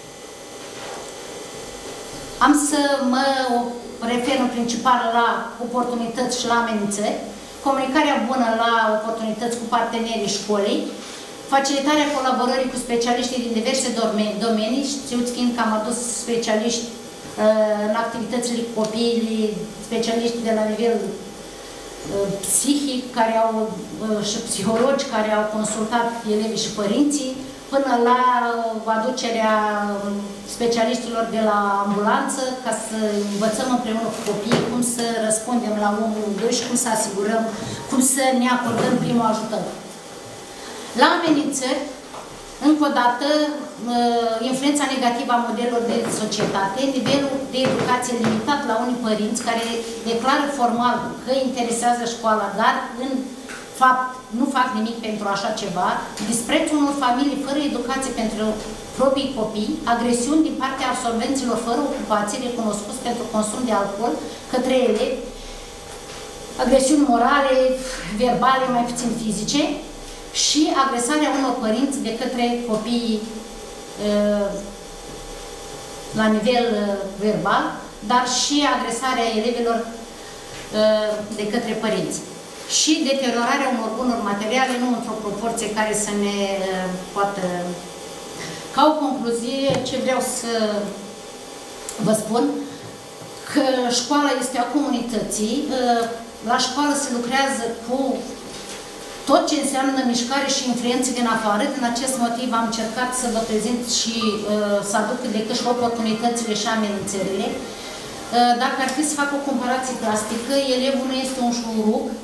Am să mă refer în principal la oportunități și la amenințări, comunicarea bună la oportunități cu partenerii școlii, facilitarea colaborării cu specialiștii din diverse domenii, știuți fiind că am adus specialiști uh, în activitățile cu copiii, specialiști de la nivel uh, psihic, care au, uh, și psihologi care au consultat elevii și părinții, până la aducerea specialiștilor de la ambulanță, ca să învățăm împreună cu copiii cum să răspundem la unu doi și cum să asigurăm, cum să ne acordăm primul ajutor. La amenințări, încă o dată, influența negativă a modelelor de societate, nivelul de educație limitat la unii părinți care declară formal că interesează școala, dar în fapt nu fac nimic pentru așa ceva, disprețul unor familii fără educație pentru proprii copii, agresiuni din partea absolvenților fără ocupație, recunoscuți pentru consum de alcool către elevi, agresiuni morale, verbale, mai puțin fizice, și agresarea unor părinți de către copiii uh, la nivel uh, verbal, dar și agresarea elevilor uh, de către părinți. Și deteriorarea unor bunuri materiale, nu într-o proporție care să ne uh, poată... Ca o concluzie, ce vreau să vă spun, că școala este a comunității, uh, la școală se lucrează cu tot ce înseamnă mișcare și influențe din afară. Din acest motiv am încercat să vă prezint și uh, să aduc de cât și oportunitățile și amenințările. Uh, dacă ar fi să fac o comparație plastică, elevul nu este un șurub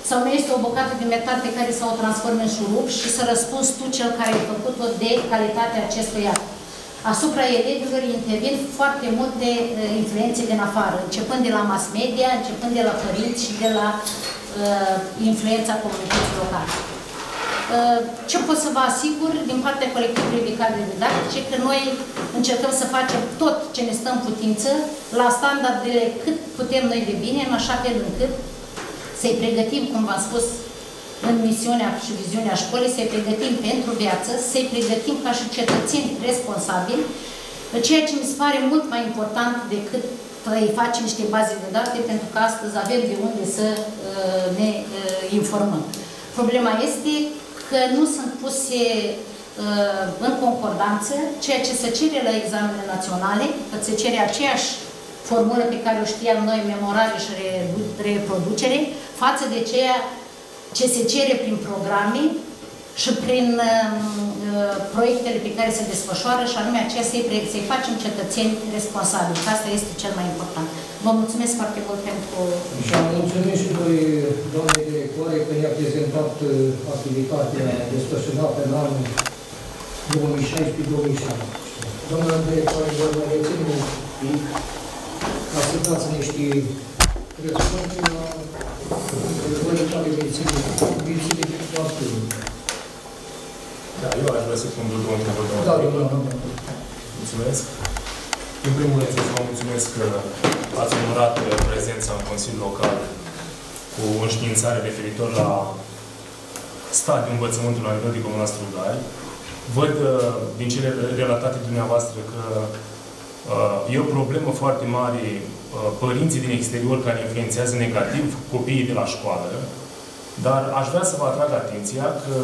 Sau nu este o bucată de metal pe care să o transformi în șurup și să răspunzi tu cel care ai făcut-o de calitatea acestui act. Asupra elevilor intervin foarte multe uh, influențe din afară, începând de la mass media, începând de la părinți și de la uh, influența comunității locale. Uh, ce pot să vă asigur din partea colectivului de cadre didactice, că noi încercăm să facem tot ce ne stă în putință, la standardele cât putem noi de bine, în așa fel încât să-i pregătim, cum v-am spus, în misiunea și viziunea școlii, să-i pregătim pentru viață, să-i pregătim ca și cetățeni responsabili, ceea ce mi se pare mult mai important decât să-i facem niște baze de date, pentru că astăzi avem de unde să uh, ne uh, informăm. Problema este că nu sunt puse uh, în concordanță ceea ce se cere la examenele naționale, că se cere aceeași formulă pe care o știam noi, memorare și reproducere, față de ceea ce se cere prin programe și prin uh, proiectele pe care se desfășoară, și anume aceea să-i să facem cetățeni responsabili. Asta este cel mai important. Vă mulțumesc foarte mult pentru... Și am mulțumit și noi, doamnei directoare, că ne-a prezentat activitatea desfășurată în anul două mii șaisprezece două mii șaptesprezece. Doamna directoare, vă mai rețin un pic ca să dați niște răspunsuri la întrebările care viețile de toate. Da, eu aș vrea să pun două întrebări. Da, domnule, domnule. Mulțumesc. În primul rând, să vă mulțumesc că ați onorat prezența în Consiliul Local cu o înștiințare referitor la stadiul învățământului la nivel de Comuna Strugari. Văd din cele relatate dumneavoastră că e o problemă foarte mare părinții din exterior care influențează negativ copiii de la școală, dar aș vrea să vă atrag atenția că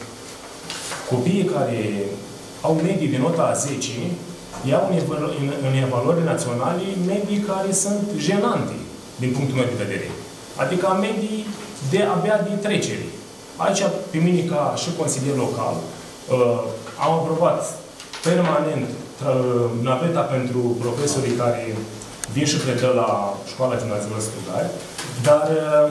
copiii care au medii de nota zece iau în evaluări naționale medii care sunt jenante din punctul meu de vedere. Adică medii de abia de trecere. Aici, pe mine, ca și consilier local, am aprobat permanent naveta pentru profesorii care vin și predă la școala gimnazială Strugari, dar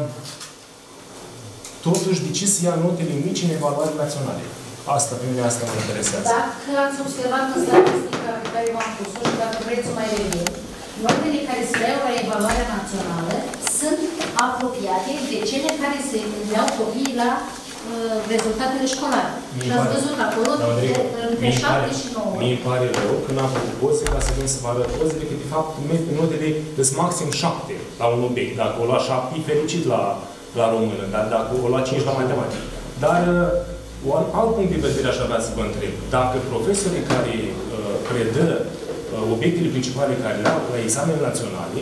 totuși de ce să ia notele mici în evaluări naționale? Asta, pe mine, asta mă interesează. Dacă ați observat în statistica pe care v-am pus-o și dacă vreți să mai revin, notele care se iau la evaluarea națională sunt apropiate de cele care se iau copiii la uh, rezultatele școlare. Și ați văzut acolo, între șapte și nouă. Mie îmi pare rău că n-am făcut poze ca să vin să vă arăt pozele, că de fapt notele sunt maxim șapte la un obiect. Dacă o lua șapte, e fericit la, la română, dar dacă o lua cinci la matematică. Dar un alt punct de vedere aș avea să vă întreb. Dacă profesorii care uh, predă uh, obiectele principale care le au la examenele naționale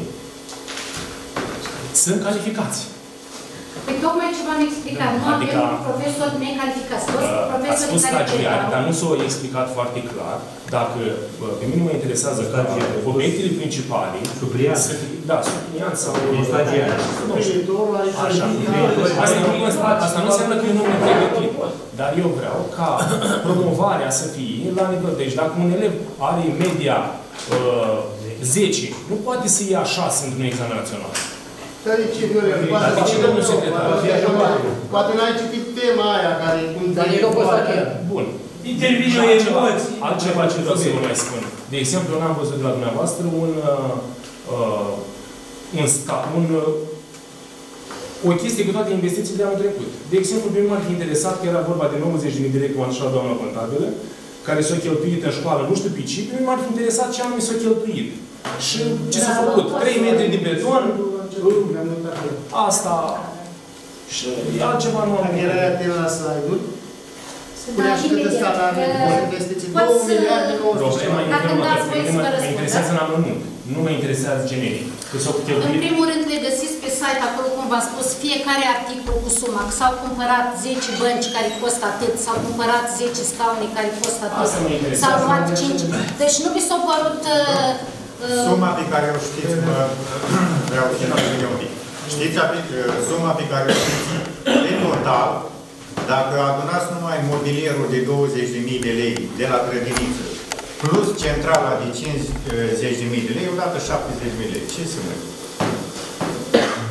sunt calificați. Păi tocmai ce v-am explicat. Nu adică, avem profesori necalificați. Toți uh, profesorii ați spus care stagiari, predau... dar nu s-a explicat foarte clar. Dacă uh, pe mine mă interesează că obiectele principale... Supliant. Da, supliant sau... Stagiar. Așa. Asta nu, asta nu înseamnă că eu nu m-am pregătit. Dar eu vreau ca promovarea să fie la nivel. Deci dacă un elev are media uh, zece, nu poate să ia șase într-un examen național. Dar de ce, de ce, domnul secretar? Poate n-ai citit tema aia care... Dar e locul ăsta chiar. Bun. Intervine emoții. Altceva ce vreau să vă mai spun. De exemplu, eu n-am văzut de la dumneavoastră un... Uh, un, sta, un uh, o chestie cu toate investițiile de anul trecut. De exemplu, pe mine m-ar fi interesat că era vorba de nouăzeci de mii de lei, cum a așa doamna contabilă, care s-au cheltuit în școală, nu știu pe ce, pe mine m-ar fi interesat ce anume s-au cheltuit. Și ce s-a făcut? trei metri de beton, asta, și altceva nu am. Era atent la slide-uri. Spunea și cât ăsta la investiții. două miliarde nouă sute. Problema e că mă interesează în amănunt. Nu mă interesează generic. În primul rând le găsiți pe site, acolo cum v-am spus, fiecare articol cu suma. S-au cumpărat zece bănci care costă atât, s-au cumpărat zece scaune care costă atât, s-au luat cinci. Deci nu mi s-au părut... Uh, suma pe care o știți, mă, vreau să ne un pic. Știți suma pe care o știți de total, dacă adunați numai mobilierul de douăzeci de mii de lei de la grădiniță, plus centrala de cincizeci de mii de lei, odată șaptezeci de mii de lei. Ce se mă?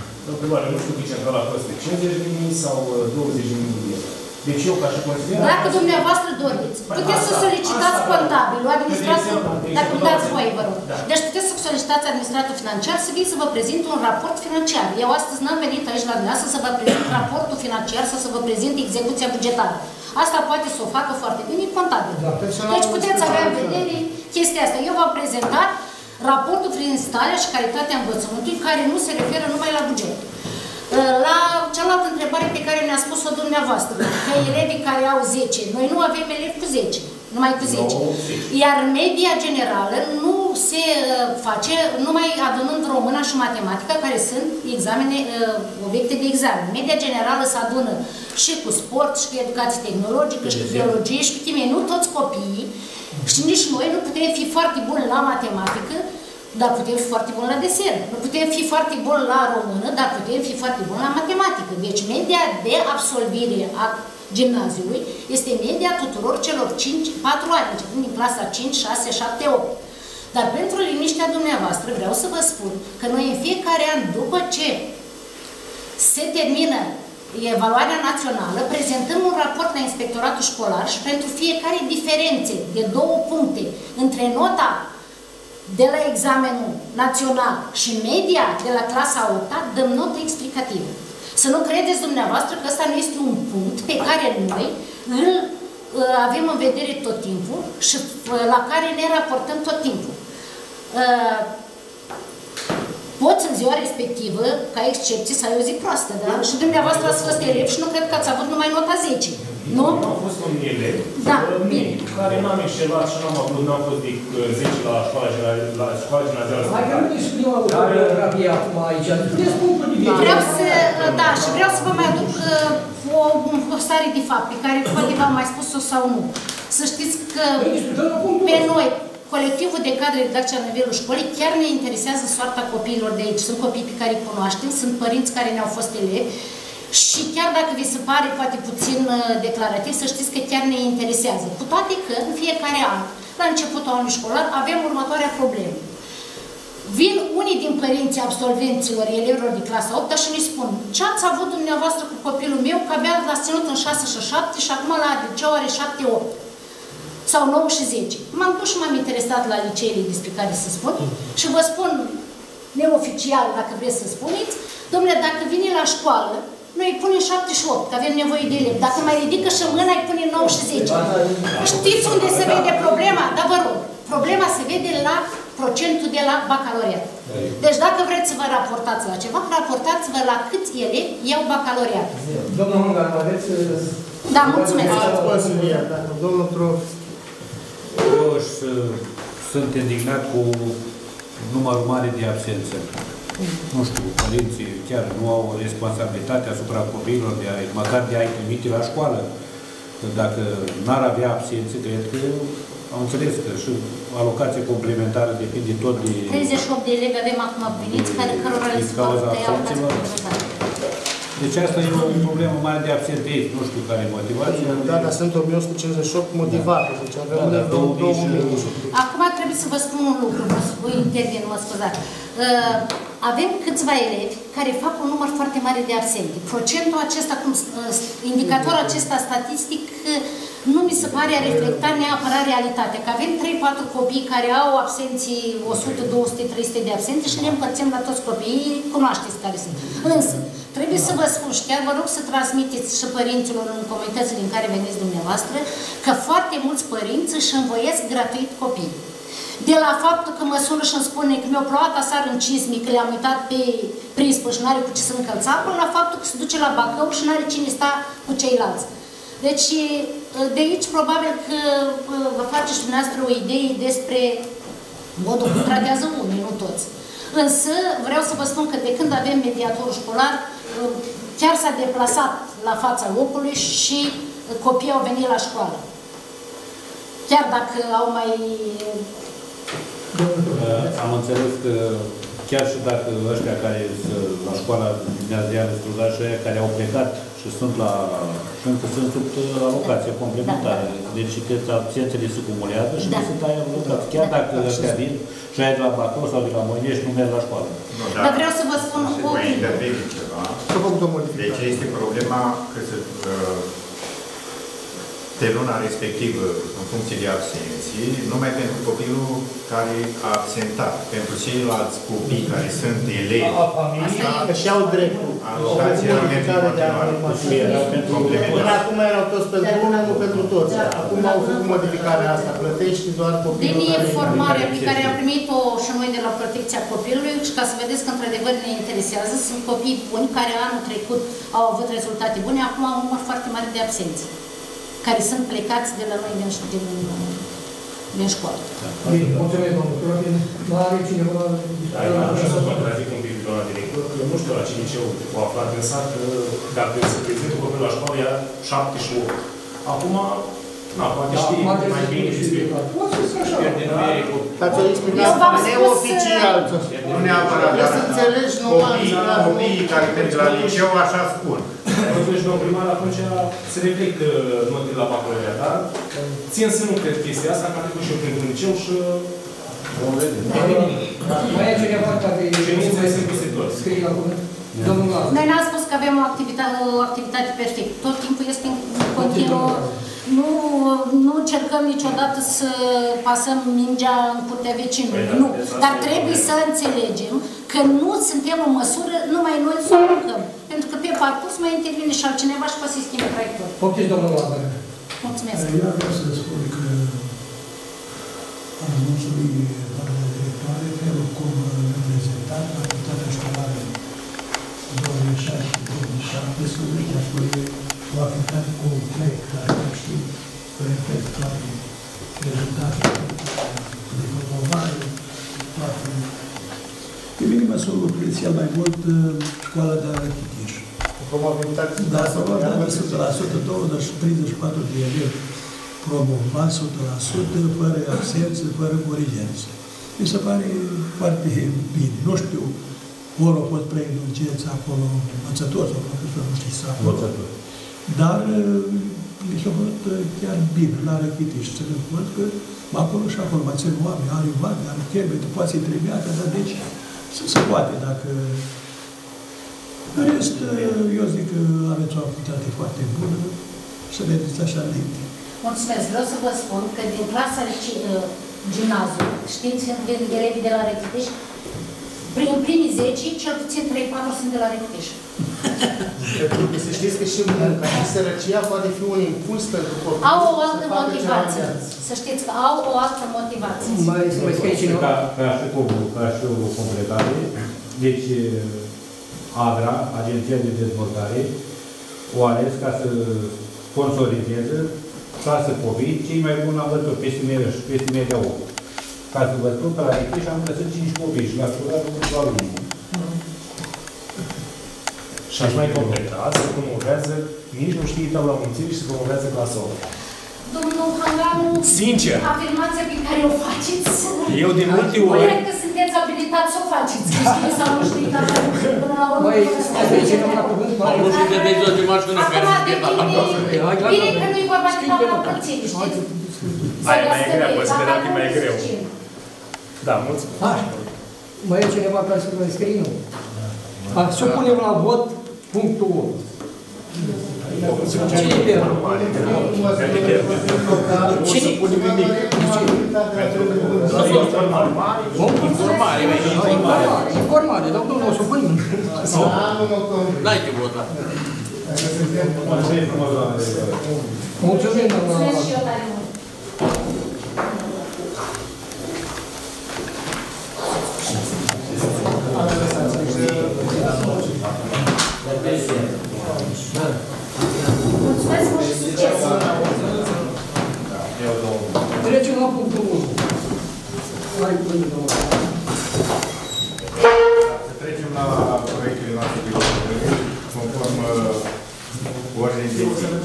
întrebare, nu știu că centrala costă cincizeci de mii sau douăzeci de mii de euro. Deci eu, ca și consilier... Dacă dumneavoastră doriți, puteți să solicitați contabilul, administratul, dacă îmi dați voie, vă rog. Deci puteți să solicitați administratul financiar să vii să vă prezint un raport financiar. Eu astăzi n-am venit aici la dumneavoastră să vă prezint raportul financiar sau să vă prezint execuția bugetară. Asta poate să o facă foarte bine contabil. Deci puteți avea în vedere chestia asta. Eu v-am prezentat raportul prin starea și calitatea învățământului, care nu se referă numai la buget. La cealaltă întrebare pe care ne-a spus-o dumneavoastră, că elevii care au zece, noi nu avem elevi cu zece, numai cu zece. Iar media generală nu se face numai adunând româna și matematica, care sunt examene, obiecte de examen. Media generală se adună și cu sport, și cu educație tehnologică, și cu biologie, și cu chimie. Nu toți copiii, și nici noi nu putem fi foarte buni la matematică, dar putem fi foarte buni la desen. Nu putem fi foarte buni la română, dar putem fi foarte buni la matematică. Deci media de absolvire a gimnaziului este media tuturor celor cinci, patru ani, începând din clasa cinci, șase, șapte, opt. Dar pentru liniștea dumneavoastră vreau să vă spun că noi în fiecare an, după ce se termină evaluarea națională, prezentăm un raport la inspectoratul școlar și pentru fiecare diferențe de două puncte între nota de la examenul național și media de la clasa a opta, dăm notă explicativă. Să nu credeți dumneavoastră că ăsta nu este un punct pe care noi îl avem în vedere tot timpul și la care ne raportăm tot timpul. Poți în ziua respectivă, ca excepție, să ai o zi proastă, da? Și dumneavoastră ați fost elev și nu cred că ați avut numai nota zece. Nu? Am fost un elev, da, care n-am excelat și n-am avut, n-am fost de zece la școala gimnazială. Hai că nu discutăm o biografie acum aici, puteți punctul de vedere. Vreau să, da, și vreau să vă mai aduc o, o stare de fapt, pe care poate v-am mai spus-o sau nu. Să știți că pe noi, colectivul de cadre de didactică la nivelul școlii, chiar ne interesează soarta copiilor de aici. Sunt copii pe care îi cunoaștem, sunt părinți care ne-au fost elevi și chiar dacă vi se pare poate puțin declarativ, să știți că chiar ne interesează. Cu toate că în fiecare an, la începutul anului școlar, avem următoarea problemă. Vin unii din părinții absolvenților, elevilor de clasa a opta și ne spun: ce ați avut dumneavoastră cu copilul meu, că abia l-ați ținut în șase și șapte și acum la liceu are șapte opt. Sau nouă și zece. M-am dus și m-am interesat la liceele despre care să spun și vă spun neoficial, dacă vreți să spuneți, domnule, dacă vine la școală, noi îi punem șapte și opt, că avem nevoie de elevi. Dacă mai ridică și mâna, îi punem nouă și zece. Știți unde se vede problema? Dar vă rog, problema se vede la procentul de la bacalaureat. Deci dacă vreți să vă raportați la ceva, raportați-vă la câți elevi iau bacalaureat. Domnul Hungar, aveți... Da, mulțumesc. Domnul Trof. Eu sunt indignat cu numărul mare de absențe. Nu știu, părinții chiar nu au responsabilitatea asupra copiilor, de a, măcar de a-i trimite la școală. Dacă n-ar avea absențe, cred că am înțeles că și alocație complementară depinde tot de... treizeci și opt de elevi avem acum veniți, care cărora le se va tăia alocație complementară. Deci asta e o problemă mare de absenteism, nu știu care e motivația. Da, dar sunt o mie o sută cincizeci și opt motivate, deci avem da, două mii. Acum trebuie să vă spun un lucru, vă intervin, mă scuzați. Avem câțiva elevi care fac un număr foarte mare de absente. Procentul acesta, cum, indicatorul acesta statistic, nu mi se pare a reflecta neapărat realitatea. Că avem trei patru copii care au absenții o sută, două sute, trei sute de absente și ne împărțim la toți copiii, cunoașteți care sunt. Însă, trebuie să vă spun și chiar vă rog să transmiteți și părinților în comunitățile în care veniți dumneavoastră, că foarte mulți părinți își învoiesc gratuit copii. De la faptul că mă sună și îmi spune că mi-a plouat aseară în Cismi, că le-am uitat pe prispă și n-are cu ce să încălța, până la faptul că se duce la Bacău și n-are cine sta cu ceilalți. Deci, de aici, probabil că vă faceți dumneavoastră o idee despre modul cum tratează unii, nu toți. Însă, vreau să vă spun că de când avem mediatorul școlar, chiar s-a deplasat la fața locului și copiii au venit la școală. Chiar dacă au mai... Am înțeles că chiar și dacă ăștia care sunt la școala gimnazială, studați și ăia care au plecat și și sunt la și încă sunt sub alocație complementară. Deci absențele se cumulează și Da. nu se taie alocație. Chiar dacă ăștia vin și ai de la Bacău sau de la Moinești, nu merg la școală. Nu, Dar vreau să vă spun se o... voi interveni ceva. S-a făcut o modificare. Deci este problema că se, uh, pe luna respectivă, în funcție de absenții, numai pentru copilul care a absentat. Pentru ceilalți copii care sunt elevi, Că și-au dreptul. alocația merge în continuare. Până Complementar. acum erau toți pentru unul, nu pentru toți. Acum au făcut modificarea asta. Plătești doar copilul Din care... informarea pe care am primit-o și noi de la Protecția Copilului și ca să vedeți că într-adevăr ne interesează, sunt copii buni care anul trecut au avut rezultate bune, acum au un număr foarte mare de absenți, care sunt plecați de la noi din, din, din școală. Bine, mulțumesc, domnul Clodin. Mai are cineva... Da, eu am așa să contradic un pic doamna director, că nu știu la ce liceu o aflat în sat, că dacă se prezintă copilul la școală, ia șapte și opt. Acum, na, poate știi mai bine despre... Poți să fie așa. Ați o Eu explicat v-am spus, neoficial. Nu neapărat, Trebuie să înțelegi normal. Copiii, copiii care merg la liceu așa spun. Totuși, domnul primar, atunci se reflectă notele la bacalaureat, dar țin să nu cred chestia asta, că a trecut și eu prin liceu și vom vedea. Mai e cineva care... Ședința este închisător. Scrie la cuvânt? Domnul Lazar. noi n-am spus că avem o activitate, o activitate perfectă. Tot timpul este în continuu. Nu, nu încercăm niciodată să pasăm mingea în curtea vecinului. Nu. Dar trebuie să înțelegem că nu suntem în măsură numai noi să aruncăm. Pentru că pe parcurs mai intervine și altcineva și poate să-i schimbe traiectoria. Poftiți, domnul Lazar. Mulțumesc. Eu vreau să spun că am mulțumit doamna directoare felul cum ne-a prezentat activitatea școlară două mii șaisprezece două mii șaptesprezece, apoi o activitate complet care știu că reflectă toate rezultatele de promovare, toate. Pe mine mă surprins cel mai mult școala de la Chitiș. Probabilitate Da, probabilitate o sută la sută, douăzeci și treizeci și patru de elevi promovați o sută la sută, fără absență, fără corigență. Mi se pare foarte bine. Nu știu, ori au fost prea indulgență acolo, învățător sau profesor, nu știu să acolo. Dar mi s-a părut chiar bine la Răchitiș. Să ne văd că acolo și acolo mai țin oameni, are vagă, are chembe, tu poți să-i trebuiată, dar deci se poate dacă... În rest, eu zic că aveți o activitate foarte bună să vedeți așa înainte. Mulțumesc. Vreau să vă spun că din clasa gimnaziu, știți, din elevii de la Răchitiș, prin primii zece, cel puțin trei patru sunt de la Răchitiș. Pentru că să știți că și munca și sărăcia poate fi un impuls pentru copii. Au o să altă facă motivație. ceva în viață. Să știți că au o altă motivație. Mai mai scrie cineva? Ca, ca, și cu, ca și o completare, deci AGRA, Agenția de Dezvoltare, o ales ca să sponsorizeze șase copii, cei mai buni am văzut, peste media, peste media opt. Ca să vă spun, pe la Richiș am găsit cinci copii și la școlat doar unul. Și aș mai completa, se promovează, nici nu știi tabla munțirii și se promovează clasa opt. Domnul Hanganu, Sincer. afirmația pe care o faceți, Eu de multe ori... cred că sunteți abilitați să o faceți. Că știți sau nu știți, dar până la urmă... Mai scrie cineva la cuvânt? Am vrut să intervezi o dimașă în care Acum să fie la depinde, bine că nu-i vorba de tabla munțirii, știți? Aia e mai greu, vă speram că e mai greu. Da, mulțumesc. Așa. Mai e cineva care să vă scrie? Nu. A, să punem la vot punctul unu. Cine e pe Informare, Informare, informare, dar domnul o să punem. N-ai ce vota. Mulțumim, doamna. Mulțumesc și eu tare mult. Mulțumesc mult și succes! Trecem la punctul unu. Hai, până, domnul. Trecem la proiectele noastre de hotărâre, conform ordinii de zi.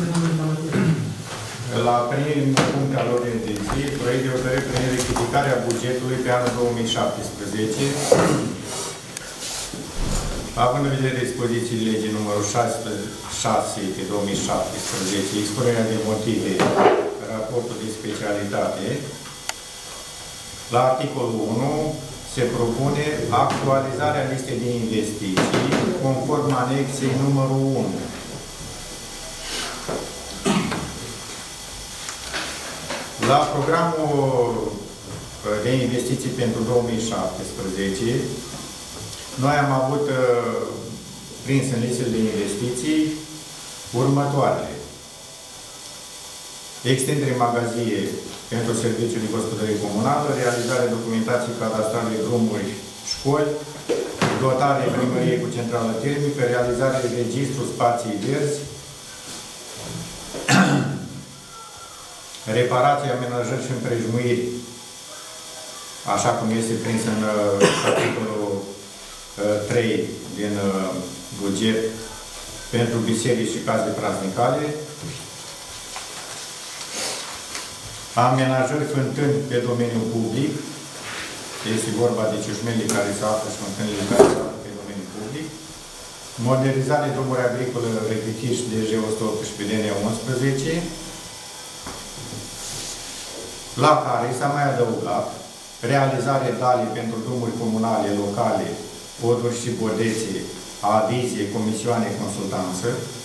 La primul punct al ordinii de zi, proiect de hotărâre prin rectificarea bugetului pe anul două mii șaptesprezece. Având în vedere dispozițiile legii numărul șase pe două mii șaptesprezece, expunerea de motive, raportul de specialitate, la articolul unu se propune actualizarea listei de investiții conform anexei numărul unu. La programul de investiții pentru două mii șaptesprezece, noi am avut prins în listele de investiții următoarele. Extindere magazie pentru serviciul de gospodărie comunală, realizarea documentației cadastrale, drumuri, școli, dotare primăriei cu centrală termică, realizarea registru spații verzi, reparații, amenajări și împrejmuiri, așa cum este prins în capitolul trei din buget pentru biserici și case praznicale, amenajări fântâni pe domeniul public, este vorba de ciușmelii care se află și fântânile care se află pe domeniul public, modernizare drumuri agricole, Rechichiș, D G o sută optsprezece, D N unsprezece, la care s-a mai adăugat realizare dale pentru drumuri comunale, locale, poduri și bodețe, avizie, comisioane, consultanță,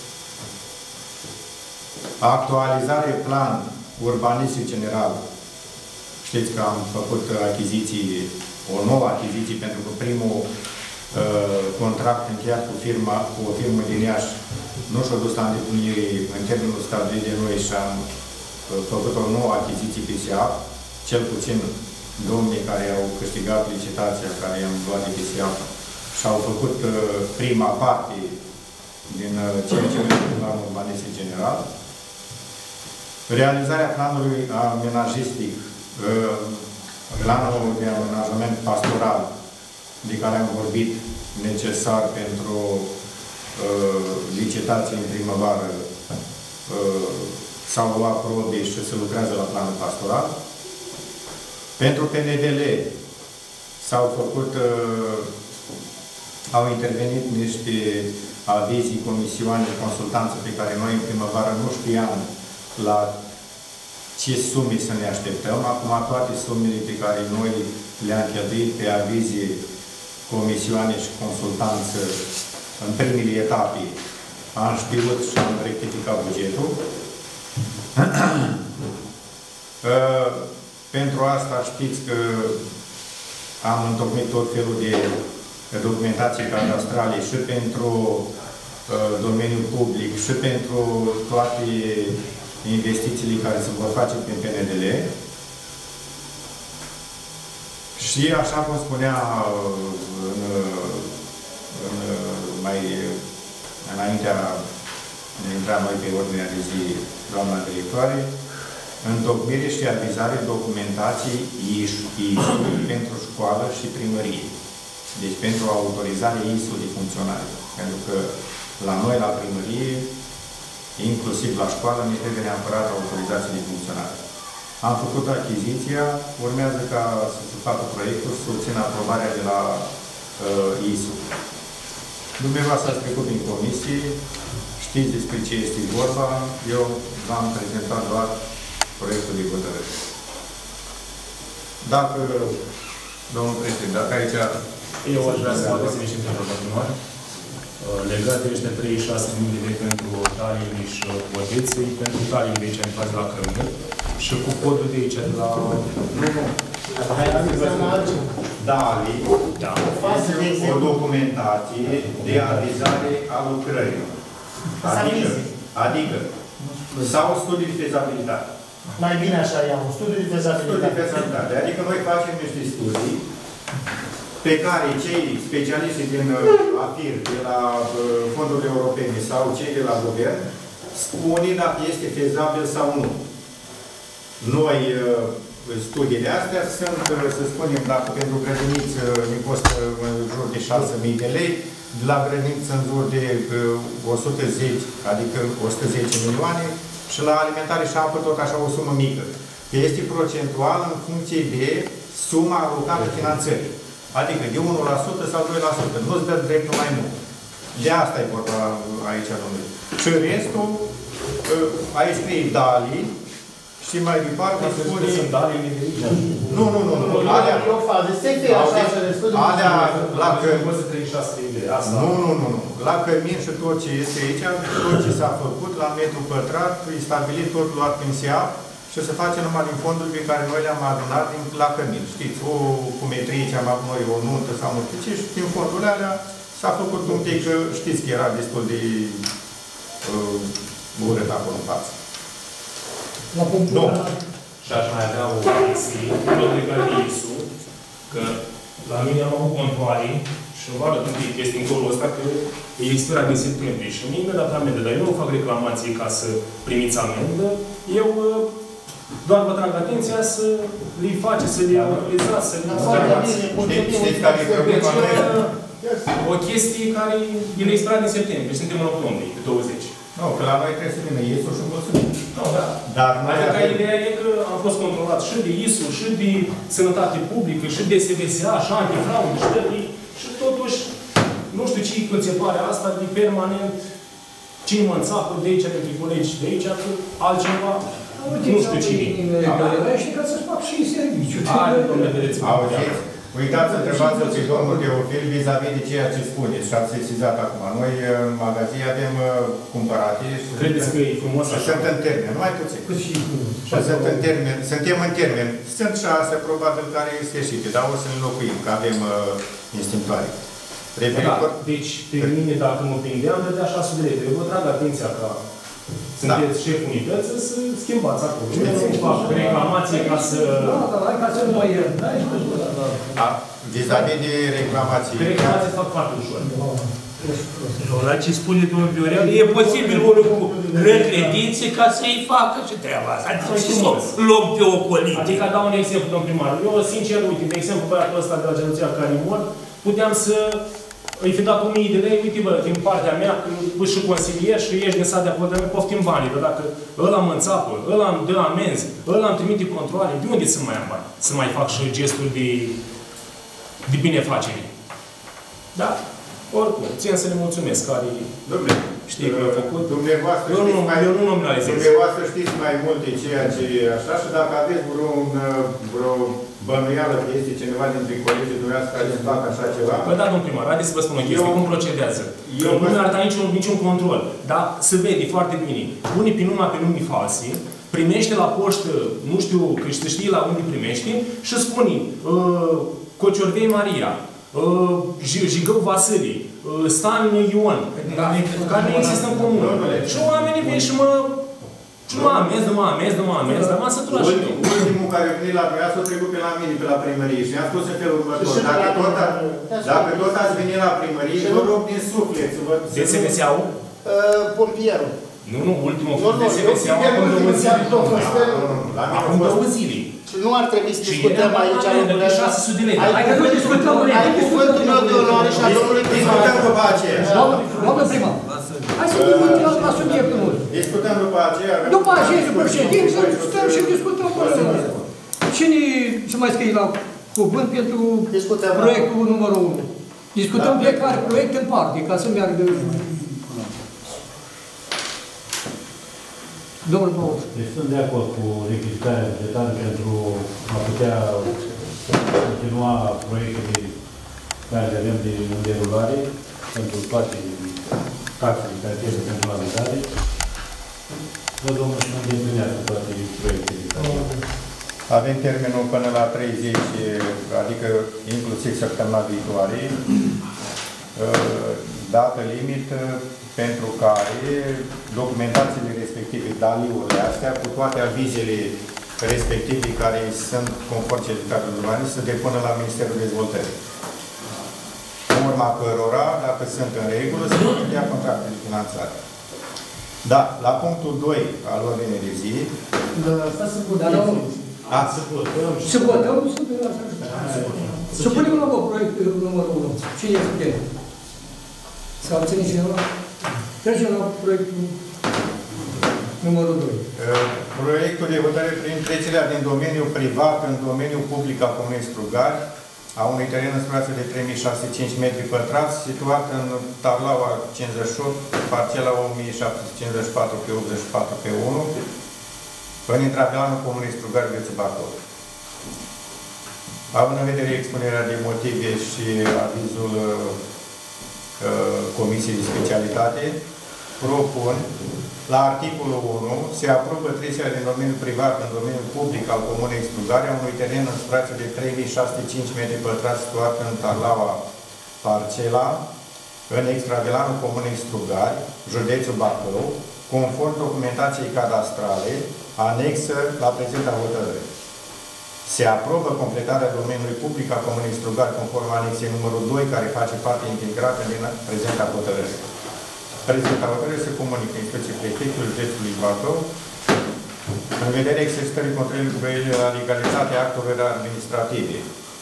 actualizare plan urbanistic general. Știți că am făcut achiziții, o nouă achiziție, pentru că primul uh, contract încheiat cu, firma, cu o firmă din Iași nu și-a dus la îndeplinire în termenul stabilit de noi și am uh, făcut o nouă achiziție P S A P, cel puțin domnii care au câștigat licitația, care i-am luat de P S A P, și-au făcut uh, prima parte din uh, ceea ce este planul urbanistic general. Realizarea planului amenajistic, uh, planul de amenajament pastoral, de care am vorbit, necesar pentru uh, licitație în primăvară, uh, s-au luat probe și se lucrează la planul pastoral. Pentru P N D L s-au făcut, uh, au intervenit niște avizii, comisioane, consultanță pe care noi în primăvară nu știam la ce sume să ne așteptăm. Acum toate sumele pe care noi le-am cheltuit pe avizie, comisioane și consultanță în primele etape, am știut și am rectificat bugetul. Pentru asta știți că am întocmit tot felul de documentații cadastrale și pentru uh, domeniul public și pentru toate investițiile care se vor face prin P N D L. Și așa cum spunea în, în, mai înaintea de intra noi pe ordinea de zi doamna directoare, întocmire și avizare documentației I S U pentru școală și primărie. Deci pentru autorizare I S U de funcționare. Pentru că la noi, la primărie, inclusiv la școală, ne trebuie neapărat autorizație de funcționare. Am făcut achiziția, urmează ca să se facă proiectul, să obțină aprobarea de la uh, I S U. Dumneavoastră ați trecut din comisie, știți despre ce este vorba, eu v-am prezentat doar proiectul de hotărâre. Dacă, domnul președinte, dacă aici... Eu aș vrea să fac o serie și întrebări continuare. Legat de ăștia treizeci și șase mii de lei pentru taliile și bodeței, pentru taliile de aici în față la Crământ și cu codul de aici de la... Nu, nu. Dali, da. O documentație de avizare a lucrării. Adică, adică, sau studii de fezabilitate. Mai bine așa iau, studii de fezabilitate. Studii de fezabilitate. Adică noi facem niște studii pe care cei specialiști din A F I R, de la fondurile europene sau cei de la guvern, spune dacă este fezabil sau nu. Noi, studiile astea sunt, să spunem, dacă pentru grădiniță ne costă în jur de șase mii de lei, de la grădiniță în jur de o sută zece, adică o sută zece milioane, și la alimentare și apă tot așa o sumă mică. Este procentual în funcție de suma alocată finanțării. Adică de unu la sută sau doi la sută. Nu-ți dă dreptul mai mult. De asta e vorba aici, domnule. Și restul, aici scrie Dali, și mai departe spune... Sunt Dali, Nu, nu, nu, nu. Alea... E o fază. Se fie așa să le spune. Alea, la Cămin... Nu, nu, nu, nu. La Cămin și tot ce este aici, tot ce s-a făcut la metru pătrat, e stabilit tot luat prin S E A și se face numai din fonduri pe care noi le-am adunat din, la Cămin. Știți, o cumetrie ce am avut noi, o nuntă sau nu știu ce, și din fondurile alea s-a făcut un pic, știți că era destul de uh, urât acolo în față. La punctul Nu. Și aș mai avea o chestie, tot legat de I S U, că la mine am avut controale și vă arăt un pic chestii în colul ăsta, că e expirat din septembrie și mie mi-a dat amendă, dar eu nu fac reclamație ca să primiți amendă, eu doar vă trag atenția să le face, să le autorizați, să le faceți. Știți care e problema mea? O chestie care e expirat din septembrie, suntem în octombrie, pe douăzeci. Nu, că la noi trebuie să vină I S U și mulțumim. Nu, da. Dar noi adică avem... ideea e că am fost controlat și de I S U, și de sănătate publică, și de S V S A, și antifraudă, și de... Și totuși, nu știu ce când se pare asta, de permanent, cine mă înțapă de aici, dintre colegi de aici, că altceva, nu știu cine. Și ca să-și fac și serviciu. Are, domnule, vedeți. Auziți? Uitați, întrebați-l pe domnul Teofil vis-a-vis de ceea ce spuneți și ați sesizat acum. Noi în magazie avem cumpărate și credeți că e frumos așa? Sunt în termen, numai puțin. Și sunt în termen, suntem în termen. Sunt șase, probabil, care este ieșite, dar o să ne înlocuim, că avem uh, instinctoare. Referitor... Da, deci, pe mine, dacă mă prindeam, dădea șase de lei. Eu vă trag atenția ca sunteți șef unității să schimbați acolo. Eu nu fac reclamație ca să... Da, da, hai ca să nu mai iert. Da, vis-a-vis de reclamații. Pe reclamație fac foarte ușor. La ce spune domnul Viorel, e posibil unul cu recredințe ca să-i facă și treaba asta. Adică și să luăm pe ocolite. Adică dau un exemplu, domnul primar. Eu, sincer, uite, de exemplu, băiatul ăsta de la Genuția care mor, puteam să îi fi dat o mie de lei, uite, bă, din partea mea, pus și consilier și ești din sat de acolo, poftim banii, dar dacă ăla mă înțapă, ăla îmi dă amenzi, ăla îmi trimite controale, de unde să mai am bani? Să mai fac și gesturi de, de binefacere. Da? Oricum, țin să le mulțumesc, care știi că a făcut. Dumneavoastră eu nu, mai, eu nu nominalizez. Dumneavoastră știți mai multe ceea ce așa și dacă aveți vreun, vreo bănuială că este cineva dintre colegii dumneavoastră care să facă așa ceva. Păi da, domnul primar, haideți să vă spun o chestie, cum procedează. Eu nu mi-ar da niciun, niciun control, dar se vede foarte bine. Unii prin numai pe nume falsi, primește la poștă, nu știu, că se știe la unde primește, și spune uh, Cociorvei Maria, uh, Jigău Vasile, uh, Stan Ion, care nu există în comună. Și oamenii vin și mă... Și mă amez, nu mă amez, nu mă amez, dar m-am săturat și eu. Ultimul care a venit la mine, a trecut pe la mine, pe la primărie și mi-a spus în felul următor. Dacă tot, a, dacă tot ați venit la primărie, vă rog din suflet să vă... De S V S A-ul? Pompierul. Nu, nu, ultimul a fost de S V S A-ul acum două zile. Acum două zile. Și nu ar trebui să discutăm aici lucrurile astea. șase sute de lei. Hai că nu discutăm, ai cuvântul meu de onoare și a domnului primar. Discutăm după aceea. Doamnă primar, hai să discutăm la subiectul nostru. Discutăm după aceea. După aceea, după ședință, stăm și discutăm cu noi. Cine se mai scrie la cuvânt pentru proiectul numărul unu? Discutăm fiecare proiect în parte, ca să meargă... Domnul Paul. Deci sunt de acord cu rectificarea bugetară pentru a putea continua proiectele care le avem de în derulare pentru toate taxele care trebuie pentru la vizare. Vă domnul și nu îndeplinează toate proiectele. Avem termenul până la treizeci, adică inclusiv săptămâna viitoare, dată limită pentru care documentațiile respective, daliurile astea, cu toate avizele respective care sunt conform certificatului urbanist, să depună la Ministerul Dezvoltării. În urma cărora, dacă sunt în regulă, se pot încheia contracte de finanțare. Da, la punctul doi al ordinei de zi. Da, asta se putea. A, să votăm. Să votăm? Să punem la vot proiectul numărul unu. Cine este? Să abține cineva? Trecem la proiectul numărul doi. Proiectul de hotărâre prin trecerea din domeniul privat în domeniul public al Comunei Strugari a unui teren în suprafață de trei mii șase sute cinci metri pătrați, situat în tablaua cincizeci și opt, parcela o mie șapte sute cincizeci și patru pe optzeci și patru pe unu, în intravelanul Comunei Strugari, județul Bacău. Având în vedere expunerea de motive și avizul uh, Comisiei de Specialitate, propun la articolul unu se aprobă trecerea din domeniul privat în domeniul public al Comunei Strugari a unui teren în suprafață de trei mii șase sute cinci metri pătrați situat în Tarlaua Parcela, în extravelanul Comunei Strugari, județul Bacău, conform documentației cadastrale, anexă la prezenta hotărâre. Se aprobă completarea domeniului public al Comunei Strugari conform anexei numărul doi, care face parte integrată din prezenta hotărâre. Prezenta hotărâre se comunică inspecției prefectului județului Bacău în vederea exercitării controlului cu privire la legalitatea actelor administrative.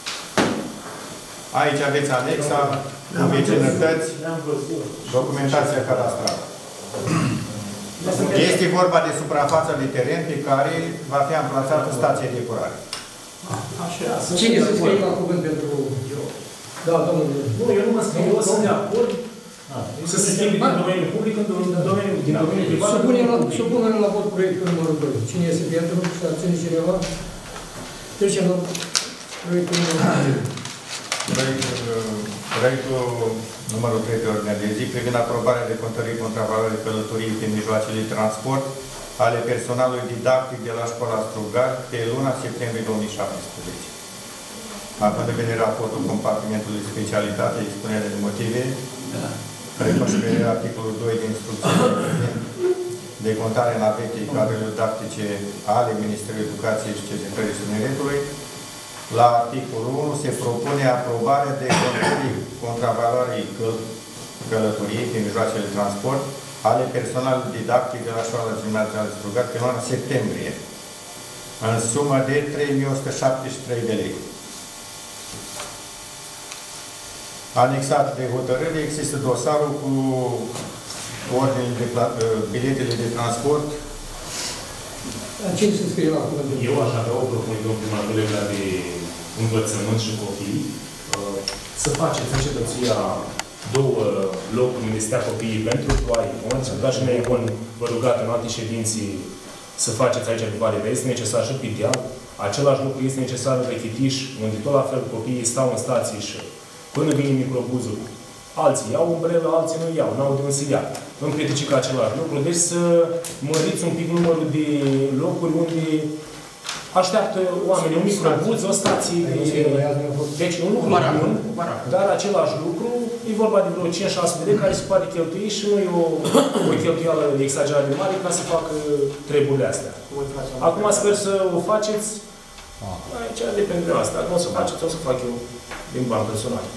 Aici aveți anexa cu vecinătăți, documentația cadastrală. Este vorba de suprafața de teren pe care va fi amplasată stație de epurare. Cine se scrie la cuvânt pentru... Da, domnule. Nu, eu nu mă scriu, eu sunt de acord să se schimbe din domeniul public în domeniul din domeniul privat. Supunem la vot proiectul numărul doi. Cine este pentru? Și abține cineva? Trecem la proiectul numărul doi. Proiectul numărul trei de ordinea de zi privind aprobarea de contării contravalorii călătoriei pe mijloacele de transport ale personalului didactic de la Școala Strugari pe luna septembrie două mii șaptesprezece. Având în vedere raportul compartimentului de specialitate, expunerea de motive, recunoașterea articolul doi din instrucțiile de contare navetei cadrelor didactice ale Ministerului Educației și Cercetării și Tineretului, la articolul unu se propune aprobarea de contării contravalorii călătoriei pe mijloacele de transport ale personalului didactic de la Școala Gimnazială Strugari pe luna septembrie, în sumă de trei mii o sută șaptezeci și trei de lei. Anexat de hotărâre există dosarul cu ordinele de biletele de transport. Cine se scrie la cuvântul? Eu aș avea o propunere, domnul primar, legat de învățământ și copii, să faceți în cetăția două locuri unde stea copiii pentru ploaie. Ca și noi, Ion, vă rugat în alte ședinții să faceți aici de Valea, este necesar și pe deal. Același lucru este necesar în Rechitiș, unde tot la fel copiii stau în stații și până vine microbuzul, alții iau umbrelă, alții nu iau, n-au de unde să ia. Împiedici ca același lucru. Deci să măriți un pic numărul de locuri unde așteaptă oamenii un microbuz, o stație de... Deci un lucru bun, dar același lucru, e vorba de vreo cinci șase de lei care se poate cheltui și nu e o, o cheltuială exagerat de mare ca să facă treburile astea. Acum sper să o faceți. Aici depinde de asta. Dacă o să faceți, o să fac eu din bani personali.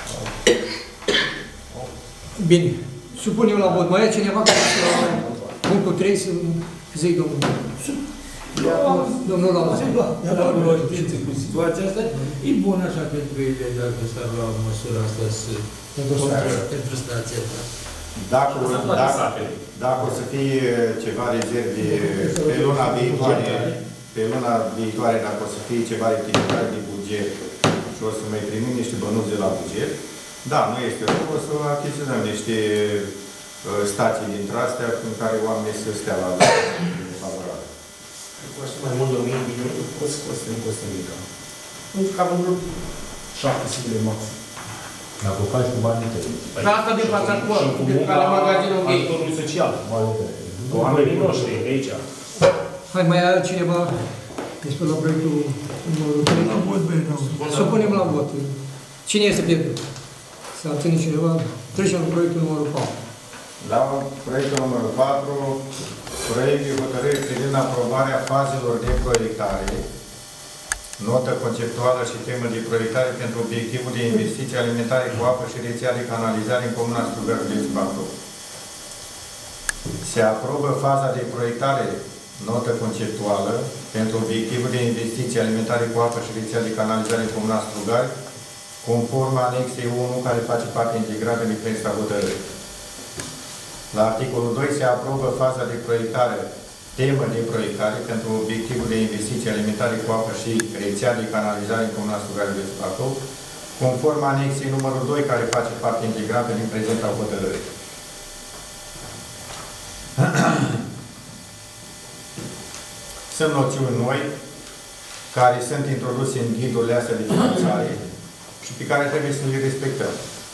Bine. Supunem la vot. Mai e cineva care la punctul trei să zic domnul. Domnul Lama. Da, cu situația asta, e bun așa pentru ele dacă s-ar lua măsura asta pentru stația asta. Dacă, dacă, dacă o să fie ceva rezerve pe luna viitoare, pe luna viitoare, dacă o să fie ceva rectificare de buget și o să mai primim niște bănuți de la buget, da, nu este rău, o să achiziționăm niște uh, stații dintre astea în care oamenii să stea la favorare. Costă mai mult de o mie de euro, costă, costă, nu costă mică. Nu, cam în vreo șapte sute de maxim. Dacă o faci cu banii tăi. Și asta din fața acolo, din care magazinul gay. Ajutorul social. Oamenii noștri, de aici. Hai, mai are cineva despre la proiectul numărul trei? La vot, bine, nu. Să punem la vot. Cine este pentru? Să abține cineva? Trecem la proiectul numărul patru. La proiectul numărul patru, proiect de hotărâre privind aprobarea fazelor de proiectare, notă conceptuală și temă de proiectare pentru obiectivul de investiții alimentare cu apă și rețea de canalizare în Comuna Strugari, județul Bacău. Se aprobă faza de proiectare, notă conceptuală, pentru obiectivul de investiții alimentare cu apă și rețea de canalizare în Comuna Strugari, conform anexei unu, care face parte integrată din prezenta hotărâre. La articolul doi se aprobă faza de proiectare, temă de proiectare pentru obiectivul de investiții alimentare cu apă și rețea de canalizare în Comuna Strugari, județul Bacău, conform anexei numărul doi, care face parte integrantă din prezenta hotărâre. Sunt noțiuni noi care sunt introduse în ghidurile astea de finanțare și pe care trebuie să le respectăm.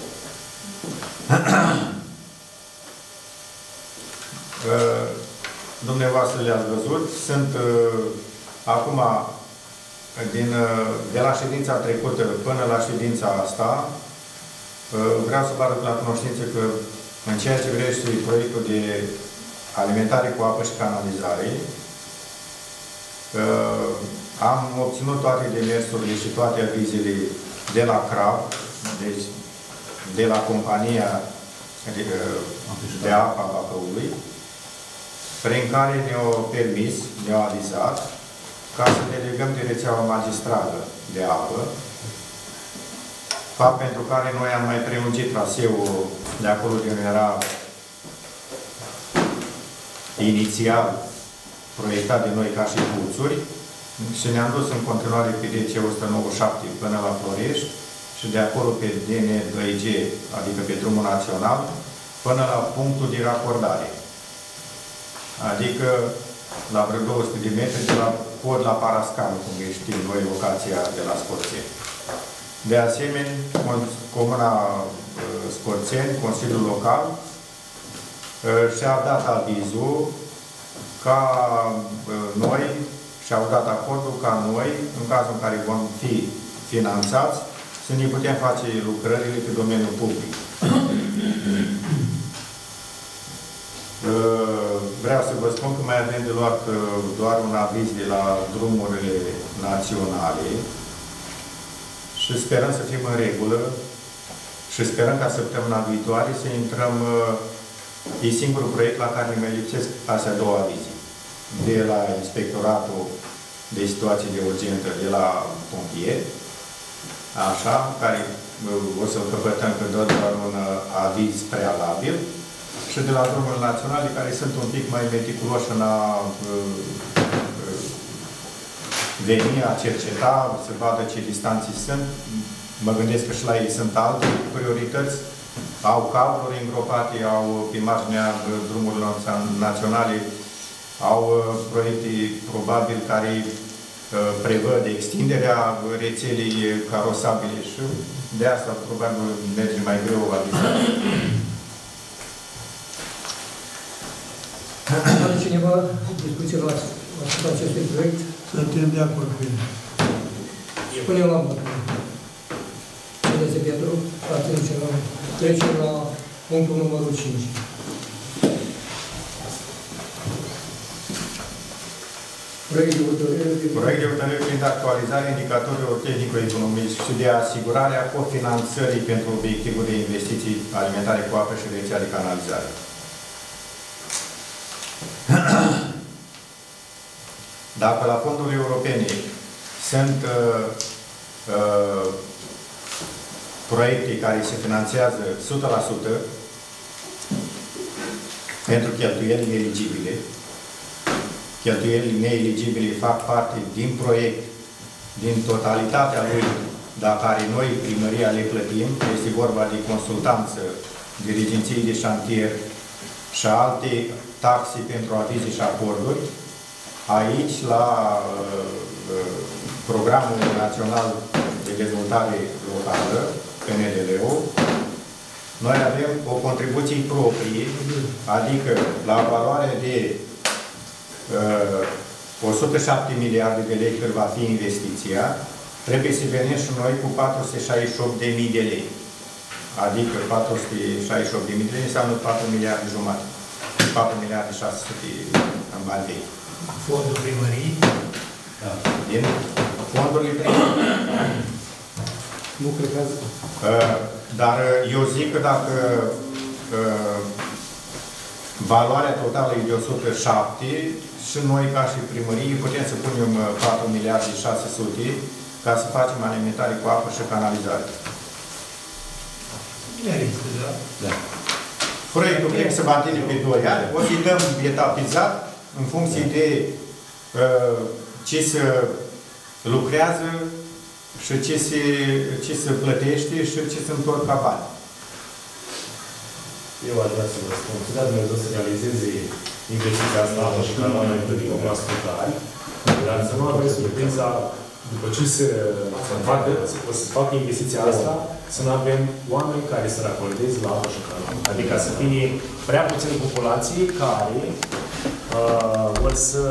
Dumneavoastră le-ați văzut. Sunt uh, acum, din, uh, de la ședința trecută până la ședința asta, uh, vreau să vă aduc la cunoștință că în ceea ce privește proiectul de alimentare cu apă și canalizare, uh, am obținut toate demersurile și toate avizele de la C R A V, deci de la compania de, de apă a Bacăului, prin care ne-au permis, ne-au avizat ca să delegăm de rețeaua magistrală de apă, fapt pentru care noi am mai prelungit traseul de acolo de unde era inițial proiectat de noi ca și puțuri și ne-am dus în continuare pe D C o sută nouăzeci și șapte până la Florești și de acolo pe D N doi G, adică pe drumul național, până la punctul de racordare. Adică la vreo două sute de metri de la pod la Parascan, cum știm noi, locația de la Scorțeni. De asemenea, Comuna Scorțeni, Consiliul Local, și-a dat avizul ca noi, și-au dat acordul ca noi, în cazul în care vom fi finanțați, să ne putem face lucrările pe domeniul public. Vreau să vă spun că mai avem de luat doar un aviz de la drumurile naționale și sperăm să fim în regulă și sperăm ca săptămâna viitoare să intrăm. E singurul proiect la care ne mai lipsesc astea două avize. De la Inspectoratul de Situații de Urgență, de la pompier, așa, care o să-l căpătăm că dă doar un aviz prealabil, și de la drumurile naționale, care sunt un pic mai meticuloși în a uh, uh, veni, a cerceta, să vadă ce distanțe sunt. Mă gândesc că și la ei sunt alte priorități. Au cabluri îngropate, au pe marginea drumurilor naționale, au uh, proiecte probabil care uh, prevăd extinderea rețelei carosabile și de asta probabil merge mai greu avizat. Are cineva discuție la asupra acestui proiect? Suntem de acord cu el. Punem la vot. Cine este pentru? Atunci trecem la punctul numărul cinci. Proiect de hotărâre Proiect de hotărâre privind actualizarea indicatorilor tehnico-economici și de asigurarea cofinanțării pentru obiectivul de investiții alimentare cu apă și rețea de canalizare. Dacă la fondurile europene sunt uh, uh, proiecte care se finanțează o sută la sută pentru cheltuielile eligibile, cheltuielile neeligibile fac parte din proiect, din totalitatea lui, dar care noi, primăria, le plătim, este vorba de consultanță, dirigenții de șantier și alte taxe pentru avize și acorduri. Aici, la uh, Programul Național de Dezvoltare Locală, P N D L-ul, noi avem o contribuție proprie, adică la valoare de uh, o sută șapte miliarde de lei cât va fi investiția, trebuie să venim și noi cu patru sute șaizeci și opt de mii de lei. Adică patru sute șaizeci și opt de mii de lei înseamnă patru miliarde jumate. patru miliarde șase sute în bani vechi. Fondul primării? Da. Din fondurile primării. Nu cred că azi. Uh, dar eu zic că dacă uh, valoarea totală e de o sută șapte și noi ca și primărie putem să punem patru miliarde șase sute ca să facem alimentare cu apă și canalizare. Merită, da? Da. Proiectul cred că se va întinde pe doi ani. O să-i dăm etapizat în funcție de uh, ce se lucrează și ce se, ce se plătește și ce se întorc ca bani. Eu aș vrea să vă spun, să dea Dumnezeu să realizeze investiția asta și ca la noi plătim cu ascultare, dar să nu avem surprinza, după ce se, se facă, o să facă investiția asta, să nu avem oameni care să racolteze la apă și canal. Adică să fie prea puține populații care uh, vor să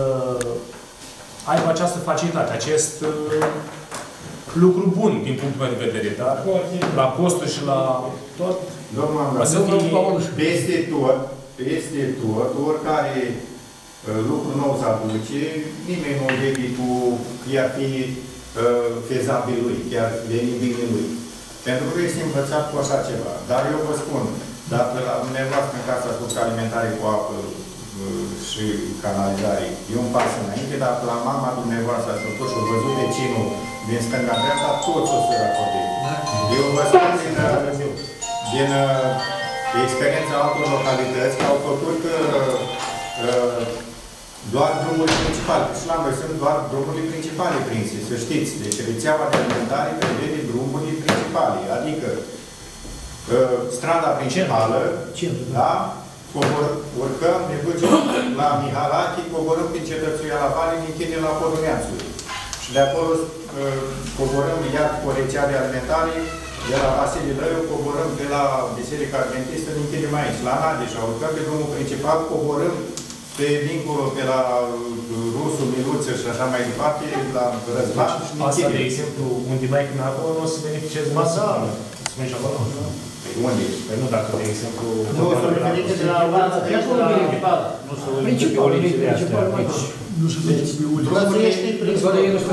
aibă această facilitate, acest uh, lucru bun din punctul meu de vedere, dar la costuri și la tot, Domnul peste tot, peste tot, oricare uh, lucru nou se aduce, nimeni nu o vede cu chiar fi uh, fezabil lui, chiar venibil lui. Pentru că este învățat cu așa ceva. Dar eu vă spun, dacă la dumneavoastră în casa cu alimentare cu apă uh, și canalizare, e un pas înainte, dar la mama dumneavoastră ați făcut și o văzut vecinul din stânga-dreapta, toți o să racordeze. Eu vă spun din, din uh, experiența altor localități că au făcut uh, uh, doar drumurile principale. Și la noi sunt doar drumurile principale prinse, să știți. Deci rețeaua de alimentare prevede drumurile principale. Adică uh, strada principală, da? Cobor, urcăm, ne ducem la Mihalache, coborâm prin cetățuia la Vale, ne închidem la Podul Neamțului. Și de acolo uh, coborâm iar cu o rețea de alimentare, de la Vasile Lăiu, coborâm de la Biserica Adventistă, ne închidem aici, la Nadeșa, urcăm pe drumul principal, coborâm pe dincolo, pe la Rusul, Miluță și așa mai departe, la Răzvan și ne asta, închidem. de exemplu, unde mai când acolo, nu o să beneficieze masa. Spune și acolo? Unde? Păi nu, dacă, de exemplu... Nu, să referite de la Albanța, de acolo la principal. Nu să uite pe ulițele astea. Nu se duce pe ulițe.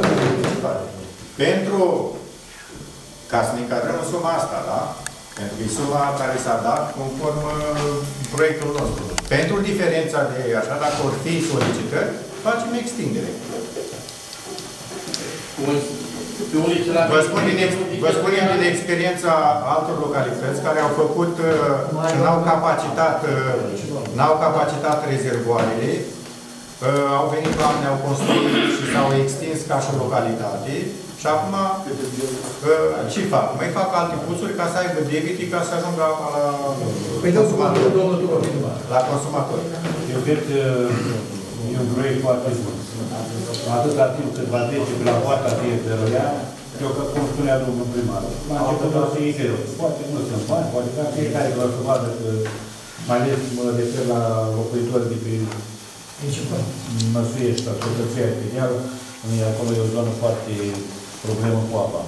Pentru ca să ne încadrăm în suma asta, da? Pentru că e suma care s-a dat conform proiectul nostru. Pentru diferența de așa, dacă vor fi solicitări, facem extindere. Vă spun din, vă spun din experiența altor localități care au făcut și n-au capacitat, n-au capacitat rezervoarele, au venit oameni, au construit și s-au extins ca și localitate. Și acum, ce fac? Mai fac alte pusuri ca să aibă debite, ca să ajungă la consumator. La consumator. Eu cred că e un proiect foarte bun. Atâta timp cât va trece pe la poarta fiecăruia, eu că, cum spunea domnul primar, la început o să iei greu. Poate nu sunt bani, poate ca fiecare va să vadă că, mai ales mă refer la locuitori de pe Măsuiești, la cetăția Artideală, acolo e o zonă foarte problemă cu apa.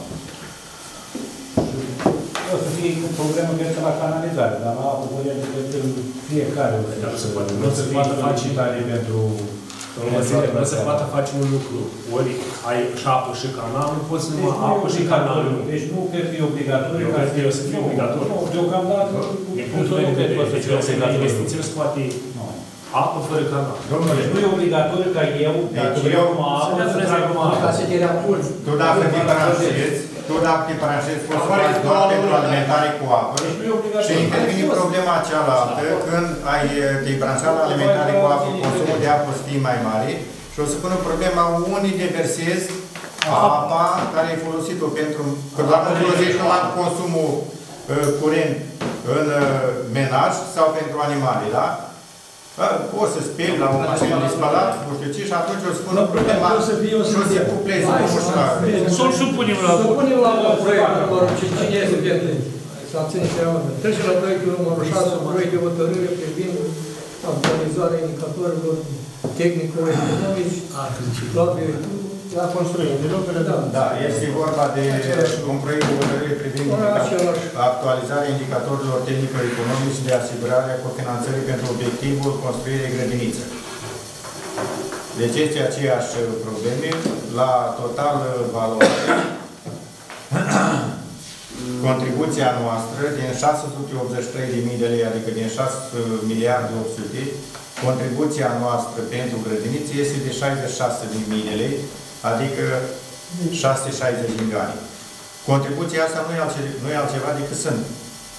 O să fie o problemă, cred că la canalizare, dar la apă părere că fiecare o să poate. Nu se poate face tare pentru... Nu se poate face un lucru. Ori ai și apă și canal, nu poți să numai apă și canal. Deci nu cred că e obligatoriu. Eu cred că e să fie obligatoriu. Deocamdată... Din punctul meu de vedere, deci la investiție nu se poate apă fără canal. Domnule, nu e obligatoriu ca eu, dacă vreau numai apă, să trag numai apă. Tu dacă te branșezi, tu dacă te branșezi, poți să faci doar pentru alimentare cu apă și intervine problema cealaltă când ai te branșat la alimentare cu apă, consumul de apă să fie mai mare și o să pună problema unii deversezi apa care ai folosit-o pentru... Că doar nu folosești numai consumul curent în menaj sau pentru animale, da? Poți să speli la o mașină de spălat, nu știu ce, și atunci o spună problema și o să cuplezi, nu știu. Să-l supunem la vot. Supunem la proiectul numărul cinci. Cine este pentru? Să abține pe aia. Trecem la proiectul numărul șase, proiect de hotărâre privind actualizarea indicatorilor tehnico-economici la construire. Da, este vorba de un proiect de hotărâre privind actualizarea indicatorilor tehnico-economici de asigurare a cofinanțării pentru obiectivul construirii grădiniță. Deci este aceeași probleme. La total valoare, contribuția noastră din șase sute optzeci și trei de mii de lei, adică din șase miliarde opt sute, contribuția noastră pentru grădiniță este de șaizeci și șase de mii de lei, adică șase sute șaizeci de milioane. Contribuția asta nu e altceva, nu e altceva decât sunt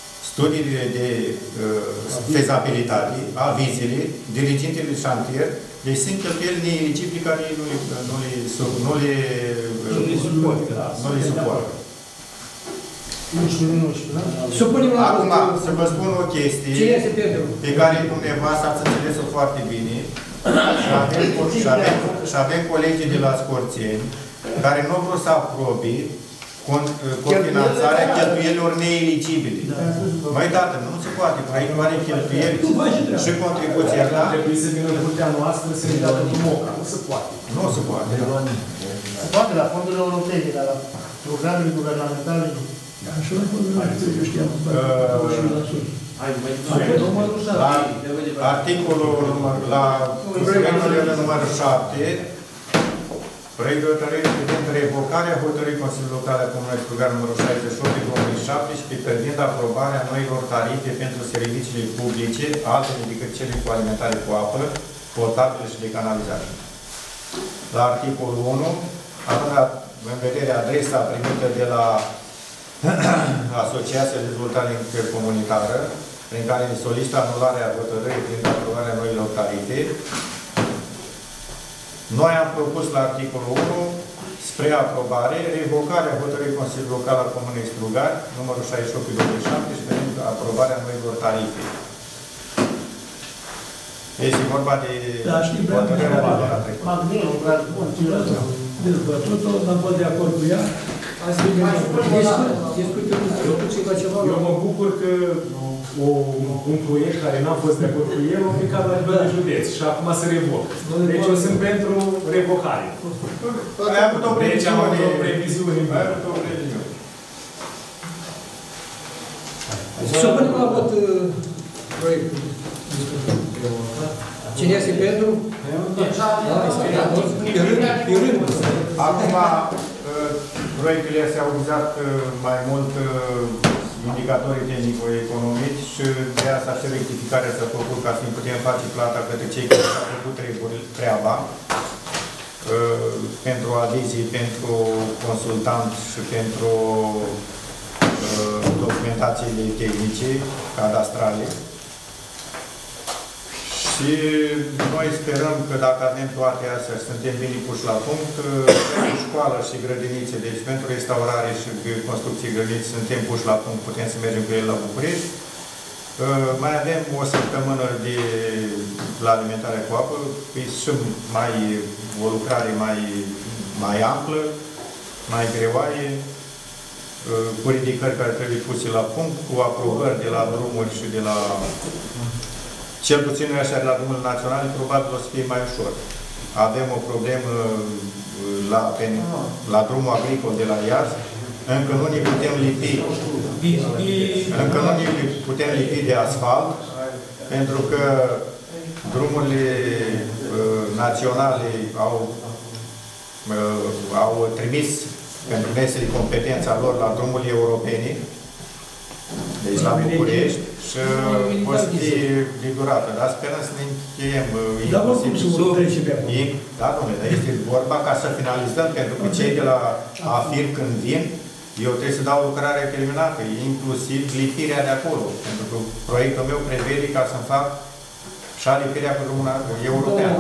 studiile de uh, fezabilitate, avizele, dirigintele de șantier, Deci sunt cheltuieli neeligibili care nu le, nu le, nu le, Nu le suportă. nu le suportă. unsprezece unsprezece, Supunem la Acum, vot. să vă spun o chestie Cine este pentru? pe care dumneavoastră ați înțeles-o foarte bine și avem, și, avem, și avem colegii de la Scorțeni care nu vor să aprobe cofinanțarea cheltuielilor neeligibile. Măi, tată, nu se poate. Proiectul are cheltuieli și contribuția ta. Trebuie să vină în curtea noastră să ne dată din moca. Nu se poate. Nu se poate. Se poate la fondurile europene, dar la programele guvernamentale. Așa la fondurile europene, eu știam. La articolul, la proiectul numărul șapte, proiectul de hotărâre privind revocarea hotărârii Consiliului Local al Comunei Strugar numărul șaizeci și opt din două mii șaptesprezece privind aprobarea noilor tarife pentru serviciile publice, altele decât cele cu alimentare cu apă, potabilă și de canalizare. La articolul unu, având în vedere adresa primită de la Asociația de Dezvoltare Intercomunitară, prin care solicită anularea hotărârii prin aprobarea noilor tarife, noi am propus la articolul unu, spre aprobare, revocarea hotărârii Consiliului Local al Comunei Strugari, numărul șaizeci și opt din două mii șapte, și pentru aprobarea noilor tarife. Este vorba de hotărârea de la trecut. Magninul, brad, bun, Dezbătut-o, am fost de acord cu ea. Discutăm ceva. Eu mă bucur că o, un proiect care n-am fost de acord cu el a plecat la nivel de județ și acum se revocă. Deci eu sunt pentru revocare. Ai avut o Deci am avut o previziune. previziune. Ai avut o previziune. Supunem la vot proiectul. Cine este pentru? Acum, proiectele astea au vizat mai mult indicatorii tehnico-economici și de asta și rectificarea s-a făcut ca să putem face plata către cei care s-au făcut treaba pentru avizii, pentru consultant și pentru documentațiile tehnice, cadastrale. Și noi sperăm că dacă avem toate astea și suntem bine puși la punct, pentru școală și grădinițe, deci pentru restaurare și construcție grădinițe, suntem puși la punct, putem să mergem cu el la București. Mai avem o săptămână de la alimentare cu apă, și mai o lucrare mai, mai amplă, mai greoaie, cu ridicări care trebuie puse la punct, cu aprobări de la drumuri și de la... Cel puțin așa de la drumurile naționale, probabil o să fie mai ușor. Avem o problemă la, la drumul agricol de la Iași, încă nu ne putem lipi. Încă nu ne putem lipi de asfalt, pentru că drumurile uh, naționale au, uh, au trimis pentru mesele competența lor la drumurile europene, deci la București, și o să fie de durată, dar sperăm să ne încheiem. Dar oricum se vor trece pe acolo. Da, domnule, dar este vorba ca să finalizăm, pentru că cei de la AFIR când vin, eu trebuie să dau lucrarea terminată, inclusiv lipirea de acolo, pentru că proiectul meu prevede ca să-mi fac și lipirea pe drumul european.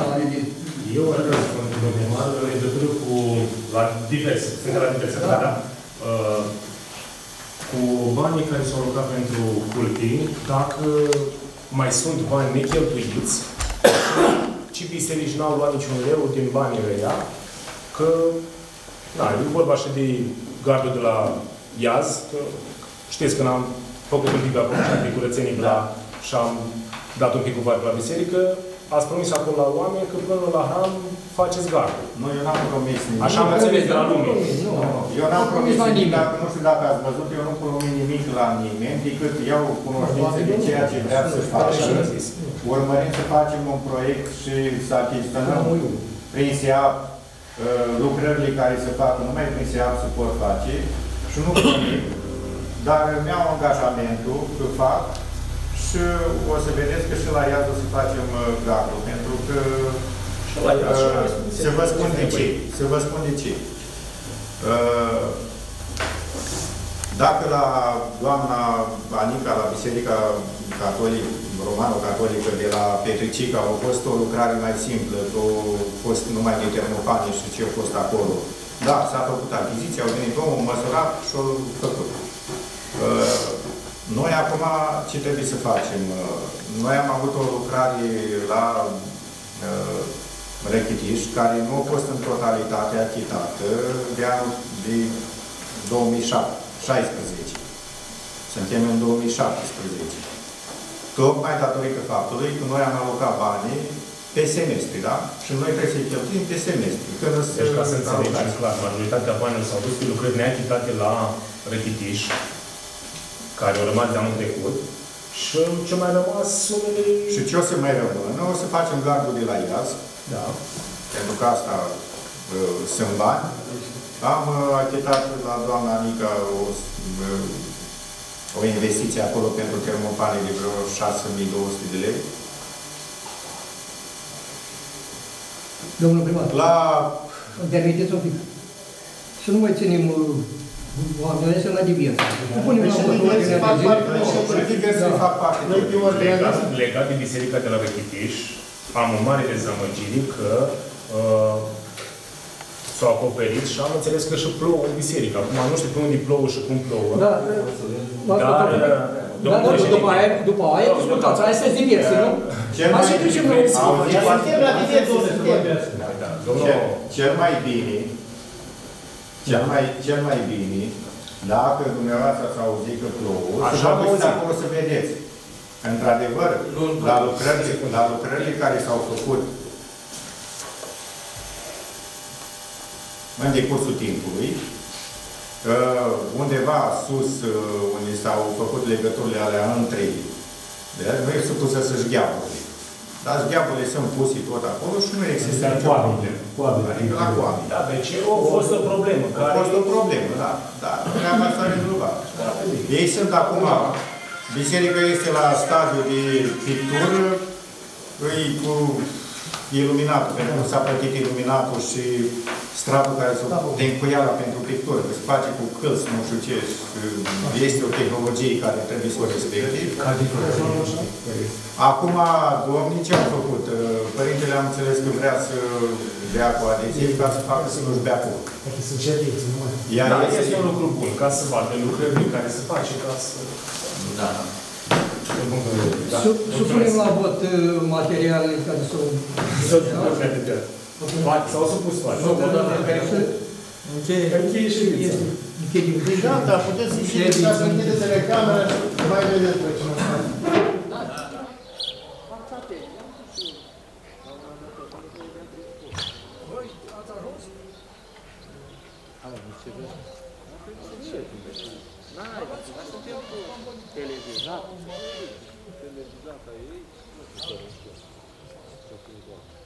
Eu aș vrea să spun un problema în legătură cu la diverse, sunt la diverse, da, da. Uh, cu banii care s-au alocat pentru cultii, dacă mai sunt bani necheltuiți, și biserici n-au luat niciun leu din banii ăia, că, da, e vorba și de gardul de la Iaz, că știți că n-am făcut un pic de acolo și de curățenii la, și am dat un pic cu bani la biserică, ați promis acolo la oameni că până la hram faceți gardul. Nu, eu n-am promis nimic. Așa am înțeles de la lume. Eu n-am promis nimic, dacă nu știu dacă ați văzut, eu nu promit nimic la nimeni, decât iau cunoștință de ceea ce vrea să-și facă. Urmărim să facem un proiect și să achiziționăm prin S E A P lucrările care se fac, numai prin S E A P se pot face și nu promit. Dar mi-au angajamentul că fac și o să vedeți că și la Iaz o să facem gardul, pentru că să vă spun de ce. Să vă spun de ce. Dacă la doamna Anica, la Biserica catolic, romano-catolică de la Petricica, a fost o lucrare mai simplă, a fost numai de termopane și ce a fost acolo. Da, s-a făcut achiziția, au venit omul, măsurat și au făcut. Noi acum ce trebuie să facem? Noi am avut o lucrare la Rechitiș, care nu a fost în totalitate achitată de anul de două mii șaisprezece. Suntem în două mii șaptesprezece. Tocmai datorită faptului că noi am alocat banii pe semestri, da? Și noi trebuie să-i cheltuim pe semestri. Deci, ca să înțelegem clar, majoritatea banilor s-au dus pe lucrări neachitate la Rechitiș, care au rămas de anul trecut, și ce mai rămas sumele... Și ce o să mai rămână? O să facem gardul de la Iaz, da. Pentru că asta uh, sunt bani. Am uh, achitat la doamna Nica o, uh, o investiție acolo pentru termopane de vreo șase mii două sute de lei. Domnul primar, la... intermiteți un pic. Să nu mai ținem oamenii, să mai diviem. Punem la vot ordinea de zi. fac parte. Legat de biserica de la Rechitiș, am o mare dezamăgire că uh, s-au acoperit și am înțeles că și plouă în biserică. Acum nu știu pe unde plouă și cum plouă. Da, dar, da, da, după aia, după aia discutați. Hai să-ți diverse, nu? Hai să trecem la o suntem la diverse, Cel mai bine, cel mai, cel mai bine, dacă dumneavoastră s-a auzit că plouă, să vă duceți acolo să vedeți. Într-adevăr, la lucrările, la lucrările care s-au făcut în decursul timpului, undeva sus, unde s-au făcut legăturile alea între ei, nu e supusă să-și gheaburile. Dar gheaburile sunt puse tot acolo și nu există nicio problemă. Adică la coame. Da, deci a fost o problemă. A fost o problemă, da. Dar treaba s-a rezolvat. Ei sunt acum, biserica este la stadiu de pictură, îi cu iluminatul, pentru că s-a plătit iluminatul și stratul care se de încuiala pentru pictură, că se face cu câls, nu știu ce, este o tehnologie care trebuie să o respecte. Acum, domnii ce au făcut? Părintele am înțeles că vrea să dea cu adeziv ca să facă să nu-și bea cu. Sunt ședințe, nu mai. Da, este un lucru bun, ca să vadă lucrările care se face, ca să... Da. Supunem la vot materialele care s-au... S-au supus toate. Încheie ședința. Deci gata, puteți să ieșiți ca să închideți telecamera și mai vedeți pe cine. Televizat. Televizat aici.